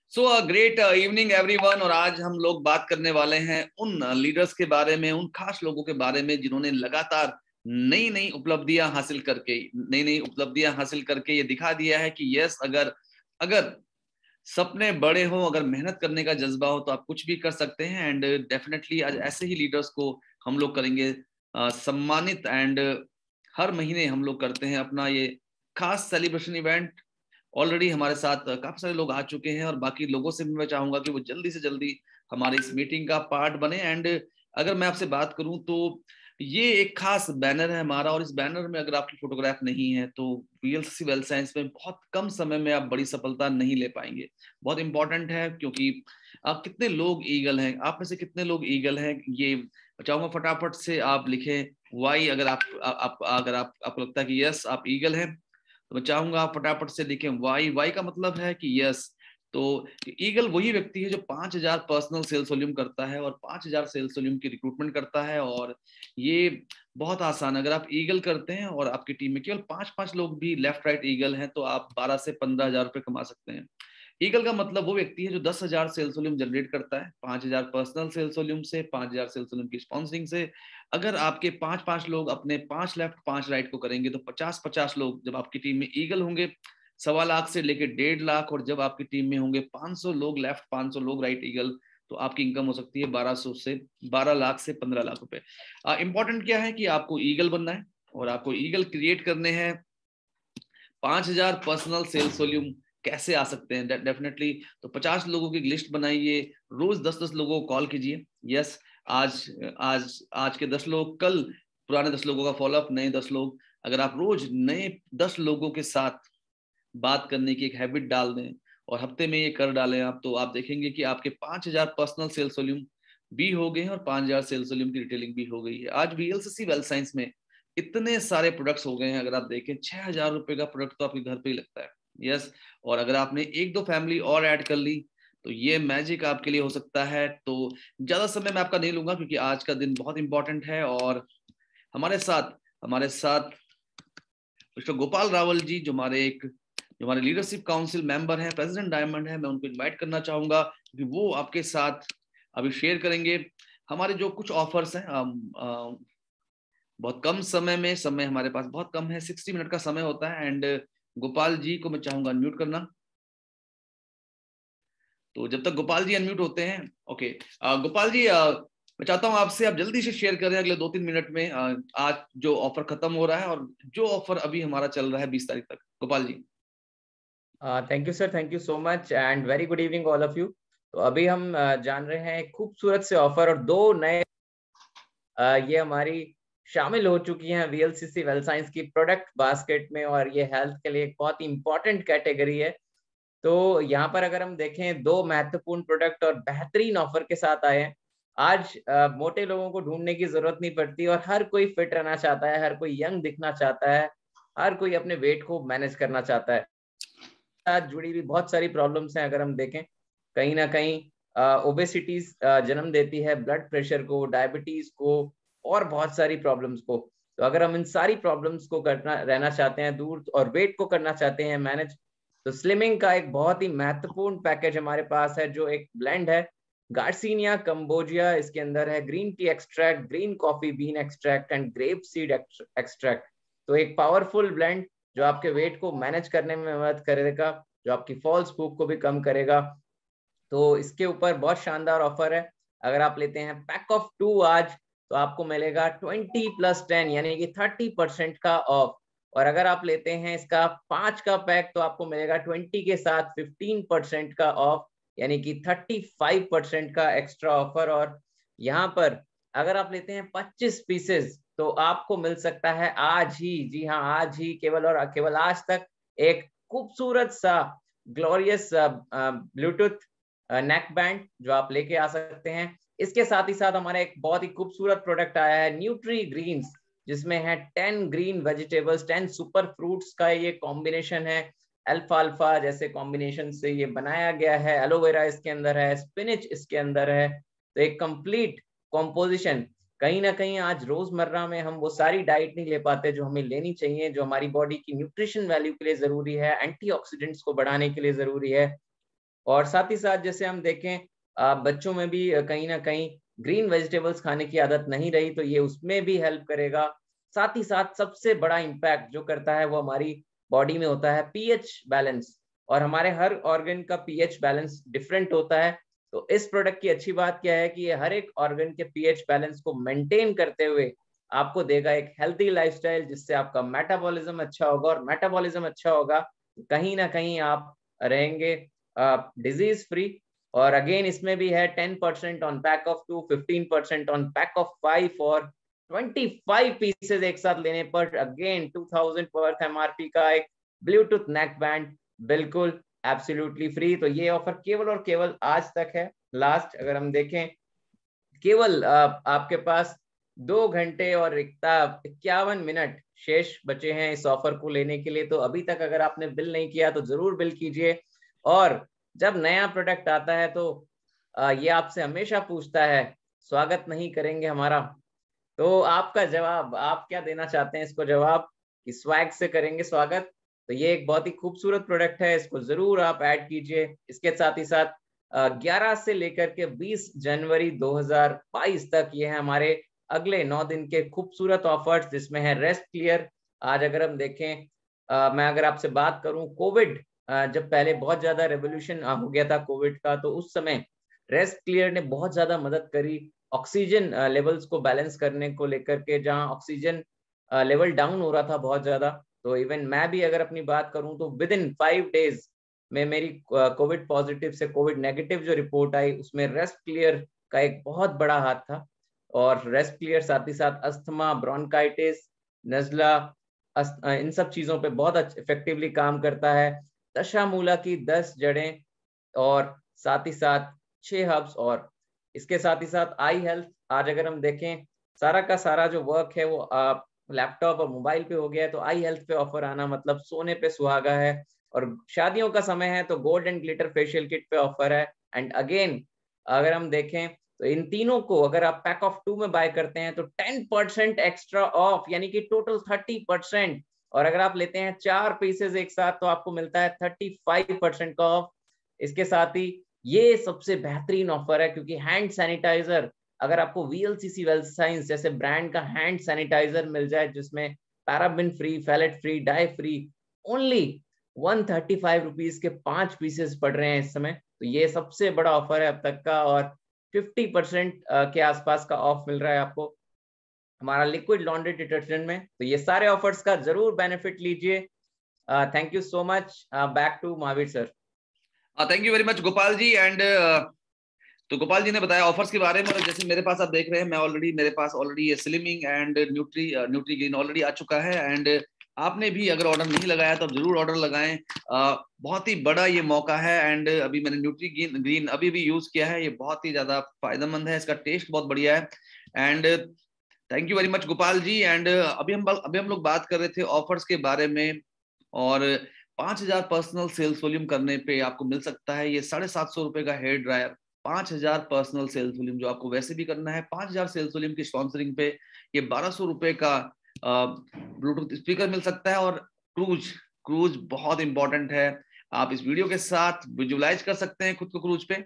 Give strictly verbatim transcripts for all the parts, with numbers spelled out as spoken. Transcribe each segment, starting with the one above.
So a great evening everyone. और आज हम लोग बात करने वाले हैं उन लीडर्स के बारे में, उन खास लोगों के बारे में जिन्होंने लगातार नई नई उपलब्धियां हासिल करके नई नई उपलब्धियां हासिल करके ये दिखा दिया है कि यस, अगर अगर सपने बड़े हो, अगर मेहनत करने का जज्बा हो तो आप कुछ भी कर सकते हैं। एंड डेफिनेटली आज ऐसे ही लीडर्स को हम लोग करेंगे अ, सम्मानित। एंड हर महीने हम लोग करते हैं अपना ये खास सेलिब्रेशन इवेंट। ऑलरेडी हमारे साथ काफी सारे लोग आ चुके हैं और बाकी लोगों से भी मैं चाहूंगा कि वो जल्दी से जल्दी हमारी इस मीटिंग का पार्ट बने। एंड अगर मैं आपसे बात करूं तो ये एक खास बैनर है हमारा, और इस बैनर में अगर आपकी फोटोग्राफ नहीं है तो वीएलसीसी वेल्थ साइंस में बहुत कम समय में आप बड़ी सफलता नहीं ले पाएंगे। बहुत इंपॉर्टेंट है, क्योंकि आप कितने लोग ईगल हैं, आप में से कितने लोग ईगल हैं, ये चाहूंगा फटाफट से आप लिखें वाई। अगर आप, आप अगर आप आपको लगता है कि यस आप ईगल हैं तो मैं चाहूंगा आप फटाफट से लिखें वाई। वाई का मतलब है कि यस। तो ईगल वही व्यक्ति है जो पांच हजार पर्सनल सेल्स वॉल्यूम करता है और पांच हजार सेल्स वॉल्यूम की रिक्रूटमेंट करता है। और ये बहुत आसान, अगर आप ईगल करते हैं और आपकी टीम में केवल पांच पांच लोग भी लेफ्ट राइट ईगल हैं तो आप बारह से पंद्रह हजार रुपए कमा सकते हैं। ईगल का मतलब वो व्यक्ति है जो दस हजार सेल्स वॉल्यूम जनरेट करता है, पांच हजार पर्सनल सेल्स वॉल्यूम से, पांच हजार सेल्स वॉल्यूम की स्पॉन्सरिंग से। अगर आपके पांच पांच लोग अपने पांच लेफ्ट पांच राइट को करेंगे तो पचास पचास लोग जब आपकी टीम में ईगल होंगे, सवा लाख से लेके डेढ़ लाख। और जब आपकी टीम में होंगे पांच सौ लोग लेफ्ट, पांच सौ लोग राइट ईगल, तो आपकी इनकम हो सकती है बारह सौ से बारह लाख से पंद्रह लाख रुपए। इंपॉर्टेंट क्या है कि आपको ईगल बनना है और आपको ईगल क्रिएट करने हैं। पांच हजार पर्सनल सेल्स वॉल्यूम कैसे आ सकते हैं? डेफिनेटली तो पचास लोगों की लिस्ट बनाइए, रोज दस दस लोगों को कॉल कीजिए। यस, आज आज आज के दस लोग, कल पुराने दस लोगों का फॉलोअप, नए दस लोग। अगर आप रोज नए दस लोगों के साथ बात करने की एक हैबिट डाल दें और हफ्ते में ये कर डालें आप, तो आप देखेंगे कि आपके पांच हजार पर्सनल सेल्स वॉल्यूम भी हो गए हैं और पांच हजार सेल्स वॉल्यूम की रिटेलिंग भी हो गई है। आज वीएलसीसी वेल्थ साइंस में इतने सारे प्रोडक्ट्स हो गए हैं, अगर आप देखें छह हजार रुपए का प्रोडक्ट तो आपके घर पे ही लगता है। यस, और अगर आपने एक दो फैमिली और ऐड कर ली तो ये मैजिक आपके लिए हो सकता है। तो ज्यादा समय मैं आपका नहीं लूंगा क्योंकि आज का दिन बहुत इंपॉर्टेंट है। और हमारे साथ हमारे साथ मिस्टर गोपाल रावल जी, जो हमारे एक जो हमारे लीडरशिप काउंसिल मेंबर हैं, प्रेसिडेंट डायमंड है, मैं उनको इनवाइट करना चाहूंगा क्योंकि वो आपके साथ अभी शेयर करेंगे हमारे जो कुछ ऑफर्स हैं। आ, आ, बहुत कम समय में, समय हमारे पास बहुत कम है, सिक्सटी मिनट का समय होता है। एंड गोपाल जी को मैं चाहूंगा अनम्यूट करना। तो जब तक गोपाल जी अनम्यूट होते हैं, ओके गोपाल जी, आ, मैं चाहता हूं आपसे आप जल्दी से शेयर करें अगले दो तीन मिनट में आ, आज जो ऑफर खत्म हो रहा है और जो ऑफर अभी हमारा चल रहा है बीस तारीख तक। Gopal ji. Thank you sir, thank you so much and very good evening all of you. तो अभी हम uh, जान रहे हैं एक खूबसूरत से ऑफर और दो नए uh, ये हमारी शामिल हो चुकी हैं वीएलसीसी वेल्थ साइंस की प्रोडक्ट बास्केट में, और ये हेल्थ के लिए एक बहुत ही इंपॉर्टेंट कैटेगरी है। तो यहाँ पर अगर हम देखें, दो महत्वपूर्ण प्रोडक्ट और बेहतरीन ऑफर के साथ आए हैं। आज uh, मोटे लोगों को ढूंढने की जरूरत नहीं पड़ती और हर कोई फिट रहना चाहता है, हर कोई यंग दिखना चाहता है, हर कोई अपने वेट को मैनेज करना चाहता है। साथ जुड़ी हुई बहुत सारी प्रॉब्लम्स हैं। अगर हम देखें, कहीं ना कहीं ओबेसिटी जन्म देती है ब्लड प्रेशर को, डायबिटीज को और बहुत सारी प्रॉब्लम्स को। तो अगर हम इन सारी प्रॉब्लम्स को करना रहना चाहते हैं दूर और वेट को करना चाहते हैं मैनेज, तो स्लिमिंग का एक बहुत ही महत्वपूर्ण पैकेज हमारे पास है, जो एक ब्लेंड है गार्सिनिया कंबोजिया। इसके अंदर है green tea extract, green coffee bean extract and grape seed extract. तो एक पावरफुल ब्लेंड जो आपके वेट को मैनेज करने में मदद करेगा, जो आपकी फॉल्स भूख को भी कम करेगा। तो इसके ऊपर बहुत शानदार ऑफर है। अगर आप लेते हैं पैक ऑफ टू आज, तो आपको मिलेगा ट्वेंटी प्लस टेन यानी कि थर्टी परसेंट का ऑफ। और अगर आप लेते हैं इसका पांच का पैक, तो आपको मिलेगा ट्वेंटी के साथ फिफ्टीन परसेंट का ऑफ, यानी कि थर्टी फाइव परसेंट का एक्स्ट्रा ऑफर। और यहाँ पर अगर आप लेते हैं पच्चीस पीसेस, तो आपको मिल सकता है आज ही, जी हाँ आज ही, केवल और केवल आज तक, एक खूबसूरत सा ग्लोरियस ब्लूटूथ नेक बैंड जो आप लेके आ सकते हैं। इसके साथ ही साथ हमारा एक बहुत ही खूबसूरत प्रोडक्ट आया है न्यूट्री ग्रीन्स, जिसमें है ten green vegetables, ten super fruits का ये कॉम्बिनेशन है। अल्फा अल्फा जैसे कॉम्बिनेशन से ये बनाया गया है, एलोवेरा इसके अंदर है, स्पिनिच इसके अंदर है। तो एक कंप्लीट कॉम्पोजिशन। कहीं ना कहीं आज रोजमर्रा में हम वो सारी डाइट नहीं ले पाते जो हमें लेनी चाहिए, जो हमारी बॉडी की न्यूट्रिशन वैल्यू के लिए जरूरी है, एंटीऑक्सीडेंट्स को बढ़ाने के लिए जरूरी है। और साथ ही साथ जैसे हम देखें बच्चों में भी कहीं ना कहीं ग्रीन वेजिटेबल्स खाने की आदत नहीं रही, तो ये उसमें भी हेल्प करेगा। साथ ही साथ सबसे बड़ा इम्पैक्ट जो करता है वो हमारी बॉडी में होता है पीएच बैलेंस, और हमारे हर ऑर्गन का पीएच बैलेंस डिफरेंट होता है। तो इस प्रोडक्ट की अच्छी बात क्या है कि ये हर एक ऑर्गन के पीएच बैलेंस को मेंटेन करते हुए आपको देगा एक हेल्थी लाइफस्टाइल, जिससे आपका मेटाबॉलिज्म अच्छा होगा, और मेटाबॉलिज्म अच्छा होगा कहीं ना कहीं आप रहेंगे डिजीज फ्री। और अगेन इसमें भी है ten percent on pack of two, fifteen percent on pack of five, और ट्वेंटी फाइव पीसेज एक साथ लेने पर again two thousand worth MRP का एक ब्लूटूथ नेक बैंड बिल्कुल एब्सोल्युटली फ्री। तो ये ऑफर केवल और केवल आज तक है, लास्ट अगर हम देखें केवल आपके पास दो घंटे और इक्यावन मिनट शेष बचे हैं इस ऑफर को लेने के लिए। तो अभी तक अगर आपने बिल नहीं किया तो जरूर बिल कीजिए। और जब नया प्रोडक्ट आता है तो ये आपसे हमेशा पूछता है स्वागत नहीं करेंगे हमारा, तो आपका जवाब, आप क्या देना चाहते हैं इसको जवाब कि स्वैग से करेंगे स्वागत। तो ये एक बहुत ही खूबसूरत प्रोडक्ट है, इसको जरूर आप ऐड कीजिए। इसके साथ ही साथ ग्यारह से लेकर के बीस जनवरी दो हज़ार बाईस तक ये है हमारे अगले नौ दिन के खूबसूरत ऑफर्स, जिसमें है रेस्ट क्लियर। आज अगर हम देखें, आ, मैं अगर आपसे बात करूं, कोविड जब पहले बहुत ज्यादा रेवोल्यूशन हो गया था कोविड का, तो उस समय रेस्ट क्लियर ने बहुत ज्यादा मदद करी ऑक्सीजन लेवल्स को बैलेंस करने को लेकर के, जहां ऑक्सीजन लेवल डाउन हो रहा था बहुत ज्यादा। तो इवन मैं भी अगर अपनी बात करूं तो विद इन फाइव डेज में मेरी कोविड पॉजिटिव से कोविड नेगेटिव जो रिपोर्ट आई, उसमें रेस्ट क्लियर का एक बहुत बड़ा हाथ था। और रेस्ट क्लियर साथ ही साथ अस्थमा, ब्रोंकाइटिस, नजला, इन सब चीजों पे बहुत इफेक्टिवली काम करता है। दशामूला की दस जड़ें और साथ ही सात छह हर्ब्स, और इसके साथ ही साथ आई हेल्थ। आज अगर हम देखें सारा का सारा जो वर्क है वो आप लैपटॉप और मोबाइल पे हो गया है, तो आई हेल्थ पे ऑफर आना मतलब सोने पे सुहागा है। और शादियों का समय है तो gold and glitter facial kit पे ऑफर है। एंड अगेन अगर हम देखें तो इन तीनों को अगर आप पैक ऑफ टू में बाय करते हैं तो टेन परसेंट एक्स्ट्रा ऑफ, यानी कि टोटल थर्टी परसेंट। और अगर आप लेते हैं चार पीसेज एक साथ तो आपको मिलता है थर्टी फाइव परसेंट का ऑफ। इसके साथ ही ये सबसे बेहतरीन ऑफर है, क्योंकि हैंड सैनिटाइजर, अगर आपको वीएलसीसी वेल्थ साइंस जैसे ब्रांड का हैंड सैनिटाइजर मिल जाए जिसमें paraben free, phthalate free, dye free, only one thirty five rupees के पांच पीसेस पड़ रहे हैं इस समय, तो ये सबसे बड़ा ऑफर है अब तक का। और फिफ्टी परसेंट के आसपास का ऑफ मिल रहा है आपको हमारा लिक्विड लॉन्ड्री डिटर्जेंट में। तो ये सारे ऑफर्स का जरूर बेनिफिट लीजिए। Thank you so much. Back to Mahavir sir. Thank you very much Gopal ji. And तो गोपाल जी ने बताया ऑफर्स के बारे में, और जैसे मेरे पास आप देख रहे हैं, मैं ऑलरेडी मेरे पास ऑलरेडी ये slimming and nutri nutri green already आ चुका है। एंड आपने भी अगर ऑर्डर नहीं लगाया तो जरूर ऑर्डर लगाएं, आ, बहुत ही बड़ा ये मौका है। एंड अभी मैंने न्यूट्री ग्रीन अभी भी यूज किया है, ये बहुत ही ज्यादा फायदेमंद है, इसका टेस्ट बहुत बढ़िया है। And thank you very much Gopal ji. And अभी हम अभी हम लोग बात कर रहे थे ऑफर्स के बारे में, और पांच हजार पर्सनल सेल्स वॉल्यूम करने पे आपको मिल सकता है ये साढ़े सात सौ रुपए का हेयर ड्रायर। पांच हजार पर्सनल सेल्स वॉल्यूम जो आपको वैसे भी करना है, पांच हजार सेल्स वॉल्यूम की स्पॉन्सरिंग पे ये बारह सौ रुपए का ब्लूटूथ स्पीकर मिल सकता है। और क्रूज क्रूज बहुत इंपॉर्टेंट है, आप इस वीडियो के साथ विजुअलाइज कर सकते हैं खुद को क्रूज पे।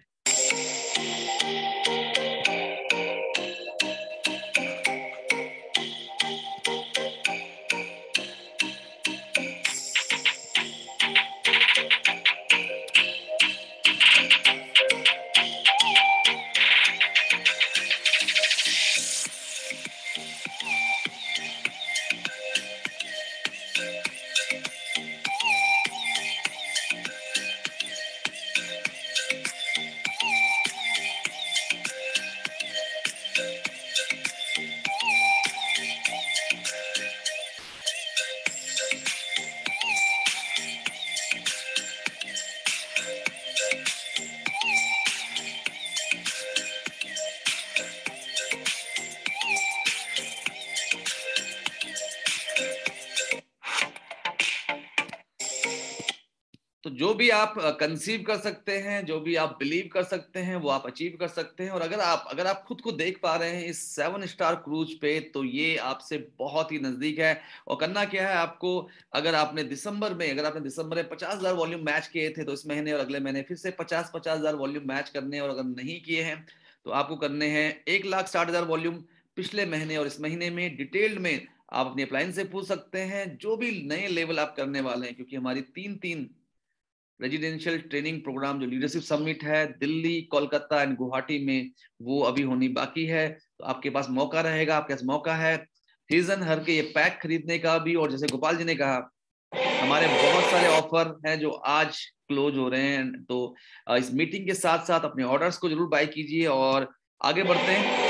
तो जो भी आप कंसीव कर सकते हैं, जो भी आप बिलीव कर सकते हैं, वो आप अचीव कर सकते हैं। और अगर आप अगर आप खुद को देख पा रहे हैं इस सेवन स्टार क्रूज पे, तो ये आपसे बहुत ही नजदीक है। और करना क्या है आपको, अगर आपने दिसंबर में अगर आपने दिसंबर में पचास हजार वॉल्यूम मैच किए थे, तो इस महीने और अगले महीने फिर से पचास पचास हजार वॉल्यूम मैच करने हैं। और अगर नहीं किए हैं तो आपको करने हैं एक लाख साठ हजार वॉल्यूम पिछले महीने और इस महीने में। डिटेल्ड में आप अपनी अप्लायंस से पूछ सकते हैं जो भी नए लेवल आप करने वाले हैं, क्योंकि हमारी तीन तीन रेजिडेंशियल ट्रेनिंग प्रोग्राम जो लीडरशिप समिट है दिल्ली, कोलकाता एंड गुवाहाटी में, वो अभी होनी बाकी है। तो आपके पास मौका रहेगा, आपके पास मौका है सीजन हर के ये पैक खरीदने का भी। और जैसे गोपाल जी ने कहा, हमारे बहुत सारे ऑफर हैं जो आज क्लोज हो रहे हैं। तो इस मीटिंग के साथ साथ अपने ऑर्डर्स को जरूर बाय कीजिए और आगे बढ़ते हैं।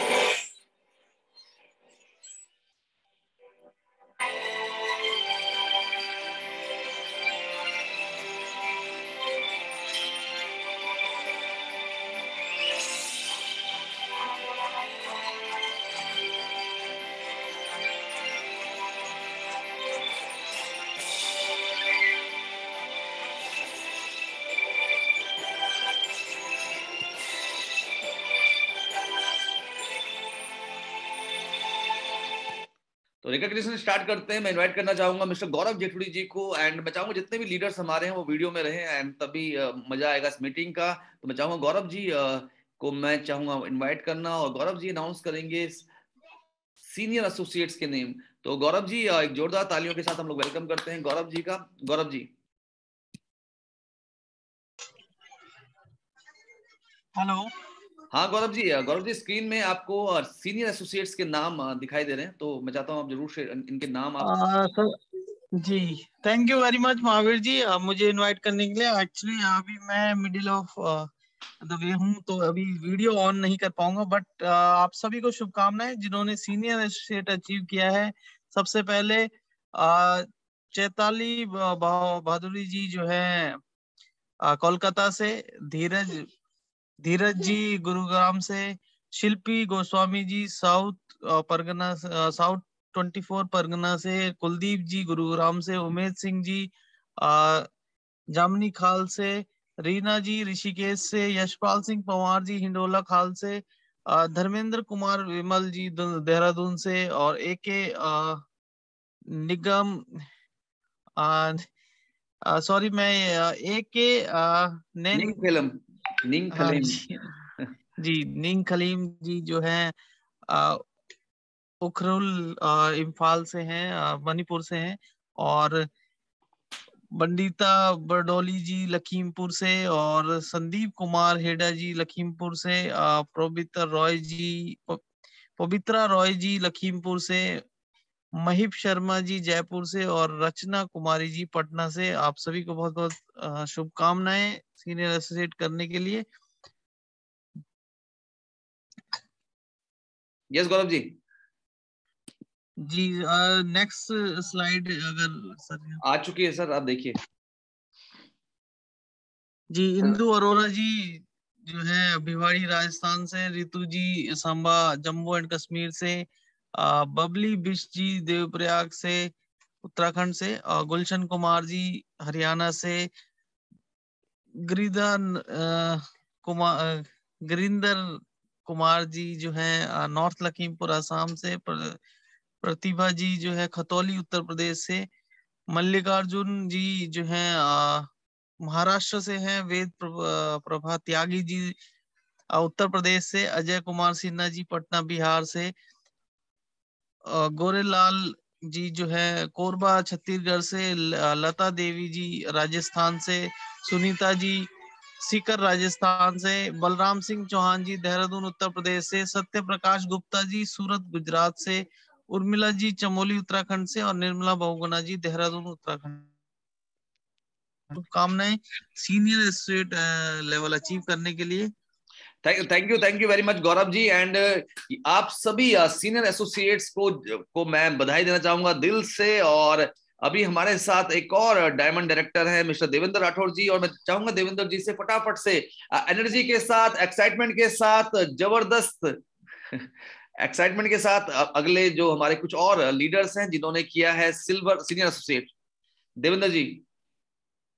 तो रिकॉग्निशन स्टार्ट करते हैं। मैं इनवाइट करना चाहूंगा मिस्टर गौरव जेठुड़ी जी को, एंड मैं चाहूंगा जितने भी लीडर्स हमारे हैं वो वीडियो में रहे, एंड तभी uh, मजा आएगा इस मीटिंग का। तो मैं चाहूंगा गौरव जी uh, को मैं चाहूंगा इनवाइट करना, और गौरव जी अनाउंस करेंगे सीनियर एसोसिएट्स के नेम। तो गौरव जी uh, एक जोरदार तालियों के साथ हम लोग वेलकम करते हैं गौरव जी का। गौरव जी। हेलो। हाँ गौरव जी, गौरव जी स्क्रीन में आपको सीनियर एसोसिएट्स के नाम दिखाई दे रहे हैं, तो मैं चाहता हूँ आप जरूर शेयर इनके नाम आप। आ, sir ji, thank you very much Mahavir ji, आ, मुझे इनवाइट करने के लिए। एक्चुअली अभी मैं मिडिल ऑफ द वे हूँ, तो अभी वीडियो ऑन नहीं कर पाऊंगा, बट आप सभी को शुभकामनाएं जिन्होंने सीनियर एसोसिएट अचीव किया है। सबसे पहले आ, चैताली बहादुरी जी जो है कोलकाता से, धीरज धीरज जी गुरुग्राम से, Shilpi Goswami ji south Pargana south twenty four Pargana से, कुलदीप जी गुरुग्राम से, उमेश सिंह जी जामनी खाल से, रीना जी ऋषिकेश से, यशपाल सिंह पवार जी हिंडोला खाल से, धर्मेंद्र कुमार विमल जी देहरादून से, और ए के निगम सॉरी मैं ए के निंग फिल्म निंग हाँ खलीम जी जी निंग खलीम जी जो है उखरुल इम्फाल से हैं, मणिपुर से हैं, और बंडिता बरडोली जी लखीमपुर से, और संदीप कुमार हेडा जी लखीमपुर से, पवित्र रॉय जी पवित्रा रॉय जी लखीमपुर से, महिप शर्मा जी जयपुर से, और रचना कुमारी जी पटना से। आप सभी को बहुत बहुत शुभकामनाएं सीनियर एसोसिएट करने के लिए। यस गौरव जी। जी नेक्स्ट स्लाइड अगर सर आ चुकी है सर, आप देखिए। जी इंदु अरोरा जी जो है भिवाड़ी राजस्थान से, रितु जी सांबा जम्मू एंड कश्मीर से, आ, बबली बिश जी देवप्रयाग से उत्तराखंड से, और गुलशन कुमार जी हरियाणा से, गिरिधर कुमार गिरिंदर कुमार जी जो है नॉर्थ लखीमपुर असम से, प्र, प्रतिभा जी जो है खतौली उत्तर प्रदेश से, मल्लिकार्जुन जी जो है महाराष्ट्र से हैं, वेद प्रभा त्यागी जी उत्तर प्रदेश से, अजय कुमार सिन्हा जी पटना बिहार से, गोरेलाल जी जो है कोरबा छत्तीसगढ़ से, लता देवी जी राजस्थान से, सुनीता जी सीकर राजस्थान से, बलराम सिंह चौहान जी देहरादून उत्तर प्रदेश से, सत्य प्रकाश गुप्ता जी सूरत गुजरात से, उर्मिला जी चमोली उत्तराखंड से, और निर्मला बहुगुणा जी देहरादून उत्तराखंड। शुभकामनाएं सीनियर एसोसिएट लेवल अचीव करने के लिए। Thank you thank you very much Gaurav ji. And आप सभी सीनियर एसोसिएट्स को को मैं बधाई देना चाहूंगा दिल से। और अभी हमारे साथ एक और डायमंड डायरेक्टर है मिस्टर देवेंद्र राठौर जी, और मैं चाहूंगा देवेंद्र जी से फटाफट से एनर्जी के साथ, एक्साइटमेंट के साथ, जबरदस्त एक्साइटमेंट के साथ अगले जो हमारे कुछ और लीडर्स हैं जिन्होंने किया है silver senior associate. Devendra ji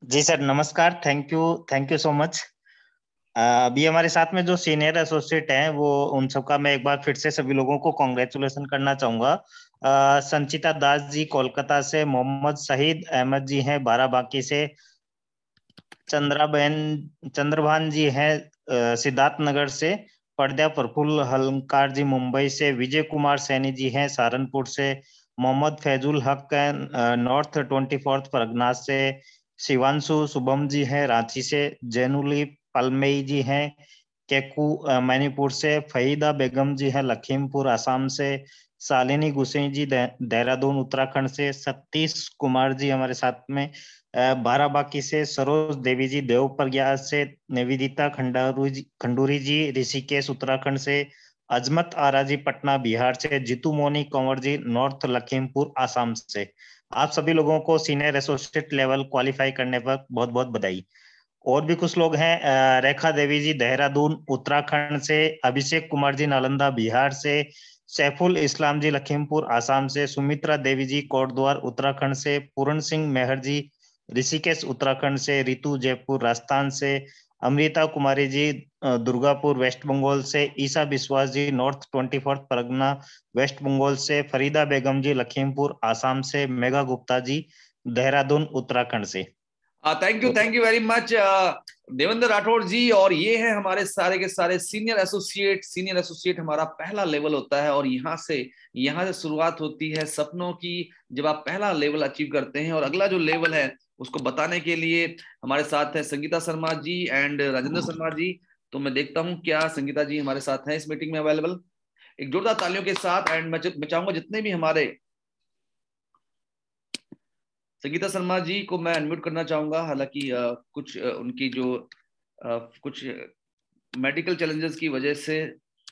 जी सर, नमस्कार। Thank you thank you so much. अभी हमारे साथ में जो सीनियर एसोसिएट हैं, वो उन सबका मैं एक बार फिर से सभी लोगों को कॉन्ग्रेचुलेशन करना चाहूंगा। अ, संचिता दास जी कोलकाता से, मोहम्मद शहीद अहमद जी हैं बाराबांकी से, चंद्राबेन चंद्रभान जी हैं अ, सिद्धार्थ नगर से, प्रद्या प्रफुल्ल हलकार जी मुंबई से, विजय कुमार सैनी जी हैं सहारनपुर से, मोहम्मद फैजुल हक हैं अ, नॉर्थ ट्वेंटी फोर्थ परगना से, शिवांशु शुभम जी हैं रांची से, जैनुली पलमई जी हैं केकू अ, मणिपुर से, फहीदा बेगम जी हैं लखीमपुर असम से, शालिनी गुसैन जी दे- देहरादून उत्तराखंड से, सतीश कुमार जी हमारे साथ में अ, बाराबांकी से, सरोज देवी जी देवप्रयाग से, निवेदिता खंडारू जी खंडूरी जी ऋषिकेश उत्तराखंड से, अजमत आरा जी पटना बिहार से, जीतू मोनी कंवर जी नॉर्थ लखीमपुर आसाम से। आप सभी लोगों को सीनियर एसोसिएट लेवल क्वालिफाई करने पर बहुत बहुत बधाई। और भी कुछ लोग हैं, अ, रेखा देवी जी देहरादून उत्तराखंड से, अभिषेक कुमार जी नालंदा बिहार से, सैफुल इस्लाम जी लखीमपुर आसाम से, सुमित्रा देवी जी कोटद्वार उत्तराखंड से, पूर्ण सिंह मेहर जी ऋषिकेश उत्तराखंड से, रितु जयपुर राजस्थान से, अमृता कुमारी जी अ, दुर्गापुर वेस्ट बंगाल से, Isa Biswas ji north twenty fourth Pargana west Bengal से, फरीदा बेगम जी लखीमपुर आसाम से, मेघा गुप्ता जी देहरादून उत्तराखंड से। Thank you thank you very much Devendra Rathore ji. और ये है हमारे सारे के सारे सीनियर एसोसिएट। सीनियर एसोसिएट हमारा पहला लेवल होता है और यहाँ से यहाँ से शुरुआत होती है सपनों की, जब आप पहला लेवल अचीव करते हैं। और अगला जो लेवल है उसको बताने के लिए हमारे साथ है संगीता शर्मा जी एंड राजेंद्र शर्मा जी। तो मैं देखता हूँ क्या संगीता जी हमारे साथ हैं इस मीटिंग में अवेलेबल। एक जोरदार तालियों के साथ। एंड मैं चाहूंगा जितने भी हमारे संगीता शर्मा जी को मैं अनम्यूट करना चाहूंगा। हालांकि कुछ आ, उनकी जो आ, कुछ मेडिकल चैलेंजेस की वजह से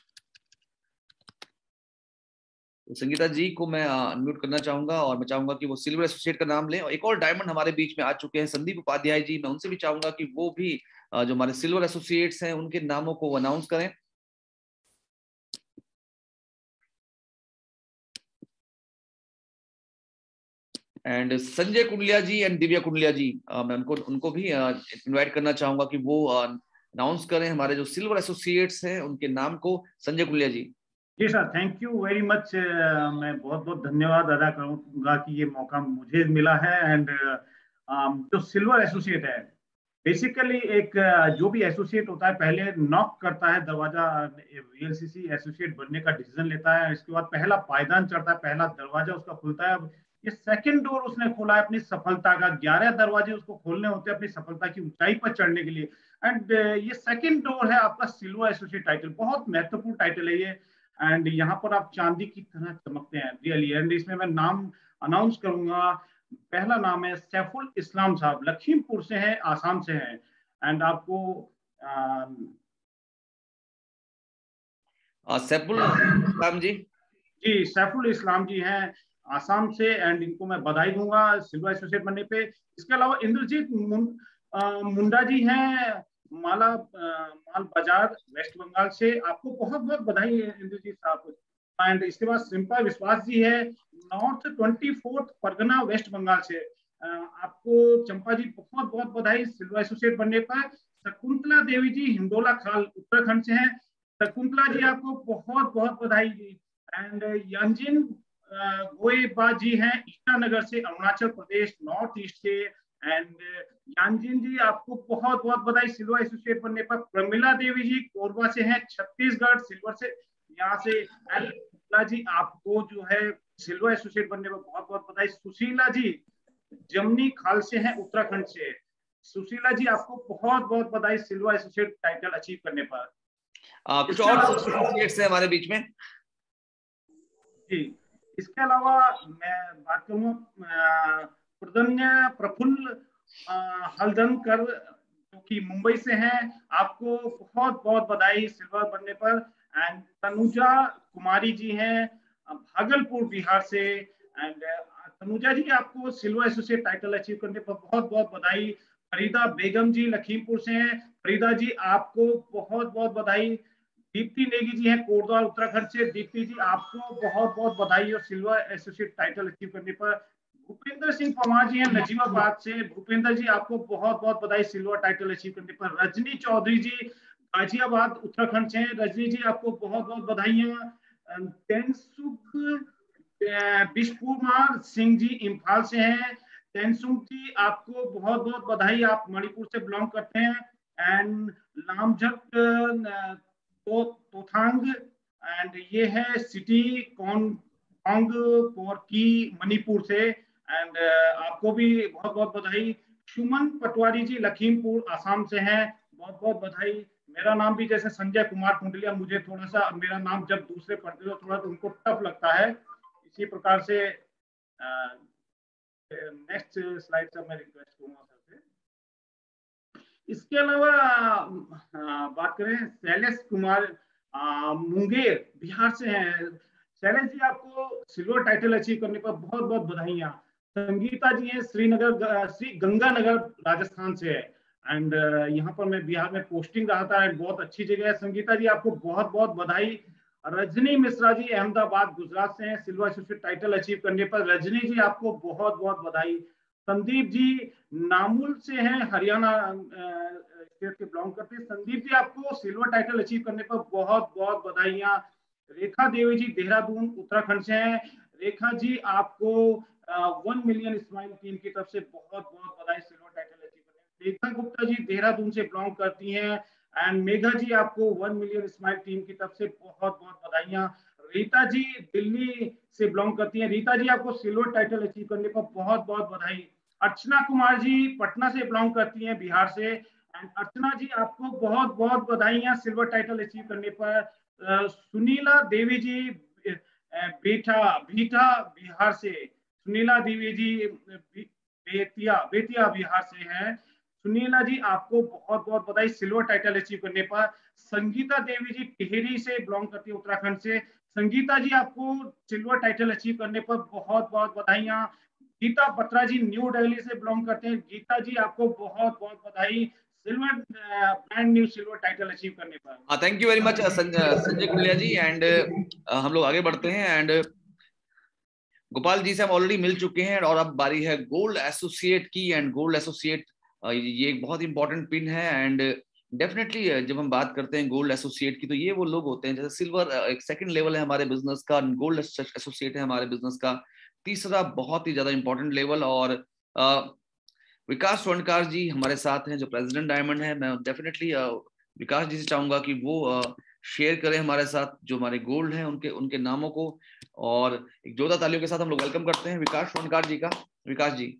तो संगीता जी को मैं अनम्यूट करना चाहूंगा और मैं चाहूंगा कि वो सिल्वर एसोसिएट का नाम लें। और एक और डायमंड हमारे बीच में आ चुके हैं संदीप उपाध्याय जी। मैं उनसे भी चाहूंगा कि वो भी आ, जो हमारे सिल्वर एसोसिएट्स हैं उनके नामों को अनाउंस करें। एंड संजय कुंडलिया जी एंड दिव्या कुंडलिया जी, आ, मैं उनको उनको भी इनवाइट करना चाहूंगा कि वो अनाउंस करें हमारे जो सिल्वर एसोसिएट्स हैं उनके नाम को। संजय कुंडलिया जी। जी sir, thank you very much. मैं बहुत बहुत धन्यवाद अदा करूंगा कि ये मौका मुझे मिला है। एंड जो सिल्वर एसोसिएट है, बेसिकली एक जो भी एसोसिएट होता है पहले नॉक करता है दरवाजा, वीएलसीसी एसोसिएट बनने का डिसीजन लेता है। इसके बाद पहला पायदान चढ़ता है, पहला दरवाजा उसका खुलता है। ये सेकंड डोर उसने खोला है अपनी सफलता का। ग्यारह दरवाजे उसको खोलने होते हैं अपनी सफलता की ऊंचाई पर चढ़ने के लिए। एंड ये सेकंड डोर है आपका सिल्वर एसोसिएट टाइटल। बहुत महत्वपूर्ण टाइटल है ये। एंड यहाँ पर आप चांदी की तरह चमकते हैं रियली। एंड इसमें मैं नाम अनाउंस करूंगा। पहला नाम है सैफुल इस्लाम साहब, लखीमपुर से हैं, आसाम से हैं। एंड आपको सैफुल इस्लाम जी जी सैफुल इस्लाम जी हैं आसाम से। एंड इनको मैं बधाई दूंगा सिल्वर एसोसिएट बनने पे। इसके अलावा इंद्रजीत मुंडा जी हैं माला माल बाजार वेस्ट बंगाल से। आपको बहुत बहुत बधाई है इंद्रजीत साहब। एंड इसके बाद सिंपा विश्वास जी है north twenty fourth Pargana west Bengal से। आपको चंपा जी बहुत बहुत बधाई सिल्वर एसोसिएट बनने पर। शकुंतला देवी जी हिंडोला खाल उत्तराखंड से हैं। शकुंतला जी आपको बहुत बहुत बधाई जी। एंड यांजिन गोएबा जी हैं ईटानगर से, अरुणाचल प्रदेश नॉर्थ ईस्ट से। एंड यांजिन जी आपको बहुत बहुत बधाई सिल्वर एसोसिएट बनने पर। प्रमिला देवी जी कोरबा से हैं छत्तीसगढ़, सिल्वर से यहाँ से। एंड जी आपको जो है सिल्वर एसोसिएट बनने पर बहुत बहुत बधाई। सुशीला जी जमनी खाल से हैं उत्तराखंड से। सुशीला जी आपको बहुत बहुत बधाई सिल्वर एसोसिएट टाइटल अचीव करने पर। आ, कुछ और एसोसिएट्स हैं हमारे बीच में जी। इसके अलावा मैं बात करूंगा प्रदन्य प्रफुल्ल हलदनकर जो कि मुंबई से हैं। आपको बहुत बहुत बधाई सिल्वर बनने पर। एंड तनुजा कुमारी जी हैं भागलपुर बिहार से। एंड तनुजा जी आपको सिल्वर एसोसिएट टाइटल अचीव करने पर बहुत बहुत बधाई। फरीदा बेगम जी लखीमपुर से हैं। फरीदा जी आपको बहुत बहुत बधाई। दीप्ति नेगी जी हैं कोटद्वार उत्तराखंड से। दीप्ति जी आपको बहुत बहुत बधाई और सिल्वर एसोसिएट टाइटल अचीव करने पर। भूपेंद्र सिंह परमार जी हैं नजीबाबाद से। भूपेंद्र जी आपको बहुत बहुत बधाई सिल्वर टाइटल अचीव करने पर। रजनी चौधरी जी गाजियाबाद उत्तराखंड से हैं। रजनी जी आपको बहुत बहुत बधाइयां। तेनसुख बिशकुमार सिंह जी इम्फाल से हैं। तेनसुख जी आपको बहुत बहुत बधाई, आप मणिपुर से बिलोंग करते हैं। एंड लामझक तो, तोथांग एंड ये है सिटी कौन पोरकी मणिपुर से। एंड uh, आपको भी बहुत बहुत बधाई। सुमन पटवारी जी लखीमपुर आसाम से हैं, बहुत बहुत बधाई। मेरा नाम भी जैसे संजय कुमार कुंडलिया, मुझे थोड़ा सा मेरा नाम जब दूसरे पढ़ते हो थोड़ा तो उनको टफ लगता है, इसी प्रकार से नेक्स्ट स्लाइड से मैं रिक्वेस्ट करूंगा सर से। इसके अलावा बात करें शैलेश कुमार मुंगेर बिहार से हैं। शैलेश जी आपको सिल्वर टाइटल अचीव करने पर बहुत बहुत बधाइयां। संगीता जी हैं श्रीनगर श्री गंगानगर राजस्थान से है। एंड uh, यहाँ पर मैं बिहार में पोस्टिंग रहा था एंड बहुत अच्छी जगह है। संगीता जी आपको बहुत बहुत बधाई। रजनी मिश्रा जी अहमदाबाद गुजरात से हैं, सिल्वर एसोसिएट टाइटल अचीव करने पर। रजनी जी आपको बहुत बहुत बधाई। संदीप जी नामुल से हैं, हरियाणा स्टेट के बिलोंग करते हैं। संदीप जी आपको सिल्वर टाइटल अचीव करने पर बहुत बहुत बधाइयां। रेखा देवी जी देहरादून उत्तराखंड से हैं। रेखा जी आपको वन मिलियन स्माइल टीम की तरफ से बहुत बहुत बधाई सिल्वर टाइटल अचीव करने। रेखा गुप्ता जी देहरादून से बिलोंग करती हैं। एंड मेघा जी आपको वन मिलियन स्माइल टीम की तरफ से बहुत बहुत बधाइयां। रीता जी दिल्ली से बिलोंग करती हैं। रीता जी आपको सिल्वर टाइटल अचीव करने पर बहुत बहुत बधाई। अर्चना कुमार जी पटना से बिलोंग करती हैं, बिहार से। एंड अर्चना जी आपको बहुत बहुत बधाइयां सिल्वर टाइटल अचीव करने पर। सुनीला देवी जी बेटा भीटा बिहार से। सुनीला देवी जी बेतिया बेतिया बिहार से हैं। सुनीला जी आपको बहुत बहुत बधाई सिल्वर टाइटल अचीव करने पर। संगीता देवी जी टिहरी से बिलोंग करती है उत्तराखंड से। संगीता जी आपको सिल्वर टाइटल अचीव करने पर बहुत बहुत बधाइयां। गीता बत्रा जी न्यू दिल्ली से बिलोंग करते हैं। गीता जी आपको बहुत बहुत बधाई silver brand new silver title achieve करने पर। Thank you very much Sanjay Kundalia ji. And uh, हम लोग आगे बढ़ते हैं। एंड गोपाल जी से हम ऑलरेडी मिल चुके हैं और अब बारी है गोल्ड एसोसिएट की। एंड गोल्ड एसोसिएट ये एक बहुत इंपॉर्टेंट पिन है। एंड डेफिनेटली जब हम बात करते हैं गोल्ड एसोसिएट की तो ये वो लोग होते हैं, जैसे सिल्वर एक सेकंड लेवल है हमारे बिजनेस का, गोल्ड एसोसिएट है हमारे बिजनेस का तीसरा बहुत ही ज्यादा इंपॉर्टेंट लेवल। और आ, विकास स्वर्णकार जी हमारे साथ हैं जो प्रेसिडेंट डायमंड है। मैं डेफिनेटली विकास जी से चाहूंगा कि वो शेयर करें हमारे साथ जो हमारे गोल्ड हैं उनके उनके नामों को। और एक जोरदार तालियों के साथ हम लोग वेलकम करते हैं विकास स्वर्णकार जी का। Vikas ji.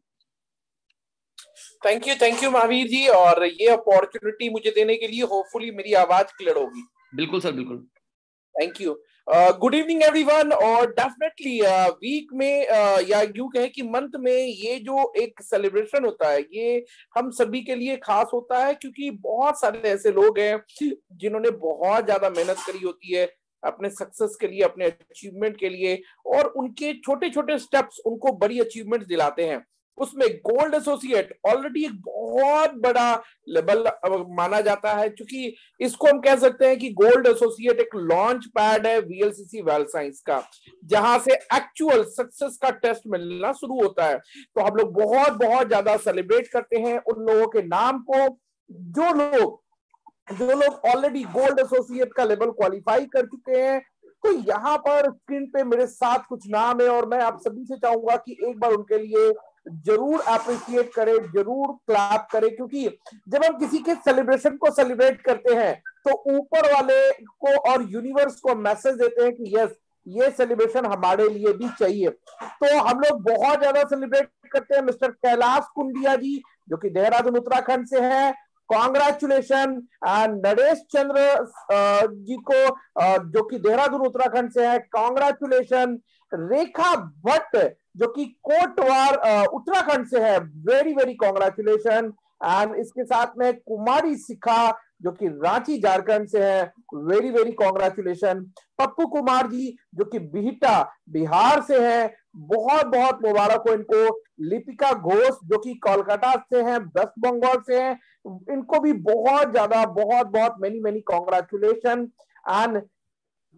Thank you thank you Mahavir ji, और ये अपॉर्चुनिटी मुझे देने के लिए। होपफुली मेरी आवाज क्लियर होगी। बिल्कुल सर बिल्कुल। Thank you. Good evening everyone. और डेफिनेटली वीक में uh, या यूं कहें कि मंथ में ये जो एक सेलिब्रेशन होता है ये हम सभी के लिए खास होता है, क्योंकि बहुत सारे ऐसे लोग हैं जिन्होंने बहुत ज्यादा मेहनत करी होती है अपने सक्सेस के लिए, अपने अचीवमेंट के लिए, और उनके छोटे छोटे स्टेप्स उनको बड़ी अचीवमेंट दिलाते हैं। उसमें गोल्ड एसोसिएट ऑलरेडी एक बहुत बड़ा लेवल माना जाता है, क्योंकि इसको हम कह सकते हैं कि गोल्ड एसोसिएट एक लॉन्च पैड है वीएलसीसी वेल्थ साइंस का, जहां से एक्चुअल सक्सेस का टेस्ट मिलना शुरू होता है। तो हम लोग बहुत बहुत ज्यादा सेलिब्रेट करते हैं उन लोगों के नाम को जो लोग जो लोग ऑलरेडी गोल्ड एसोसिएट का लेवल क्वालिफाई कर चुके हैं। तो यहाँ पर स्क्रीन पे मेरे साथ कुछ नाम है और मैं आप सभी से चाहूंगा कि एक बार उनके लिए जरूर अप्रिशिएट करें, जरूर क्लैप करें, क्योंकि जब हम किसी के सेलिब्रेशन को सेलिब्रेट करते हैं तो ऊपर वाले को और यूनिवर्स को मैसेज देते हैं कि यस ये सेलिब्रेशन हमारे लिए भी चाहिए। तो हम लोग बहुत ज्यादा सेलिब्रेट करते हैं मिस्टर कैलाश कुंडिया जी जो कि देहरादून उत्तराखंड से है। कॉन्ग्रेचुलेशन। एंड नरेश चंद्र जी को जो कि देहरादून उत्तराखंड से है, कॉन्ग्रेचुलेशन। रेखा भट्ट जो कि कोटवार उत्तराखंड से है, वेरी वेरी कॉन्ग्रेचुलेशन। एंड इसके साथ में कुमारी शिखा जो कि रांची झारखंड से है, very very congratulation. Pappu Kumar ji जो कि बिहटा बिहार से है, बहुत बहुत मुबारक हो इनको। लिपिका घोष जो कि कोलकाता से हैं, वेस्ट बंगाल से हैं, इनको भी बहुत ज्यादा बहुत बहुत मेनी मेनी कॉन्ग्रेचुलेशन। एंड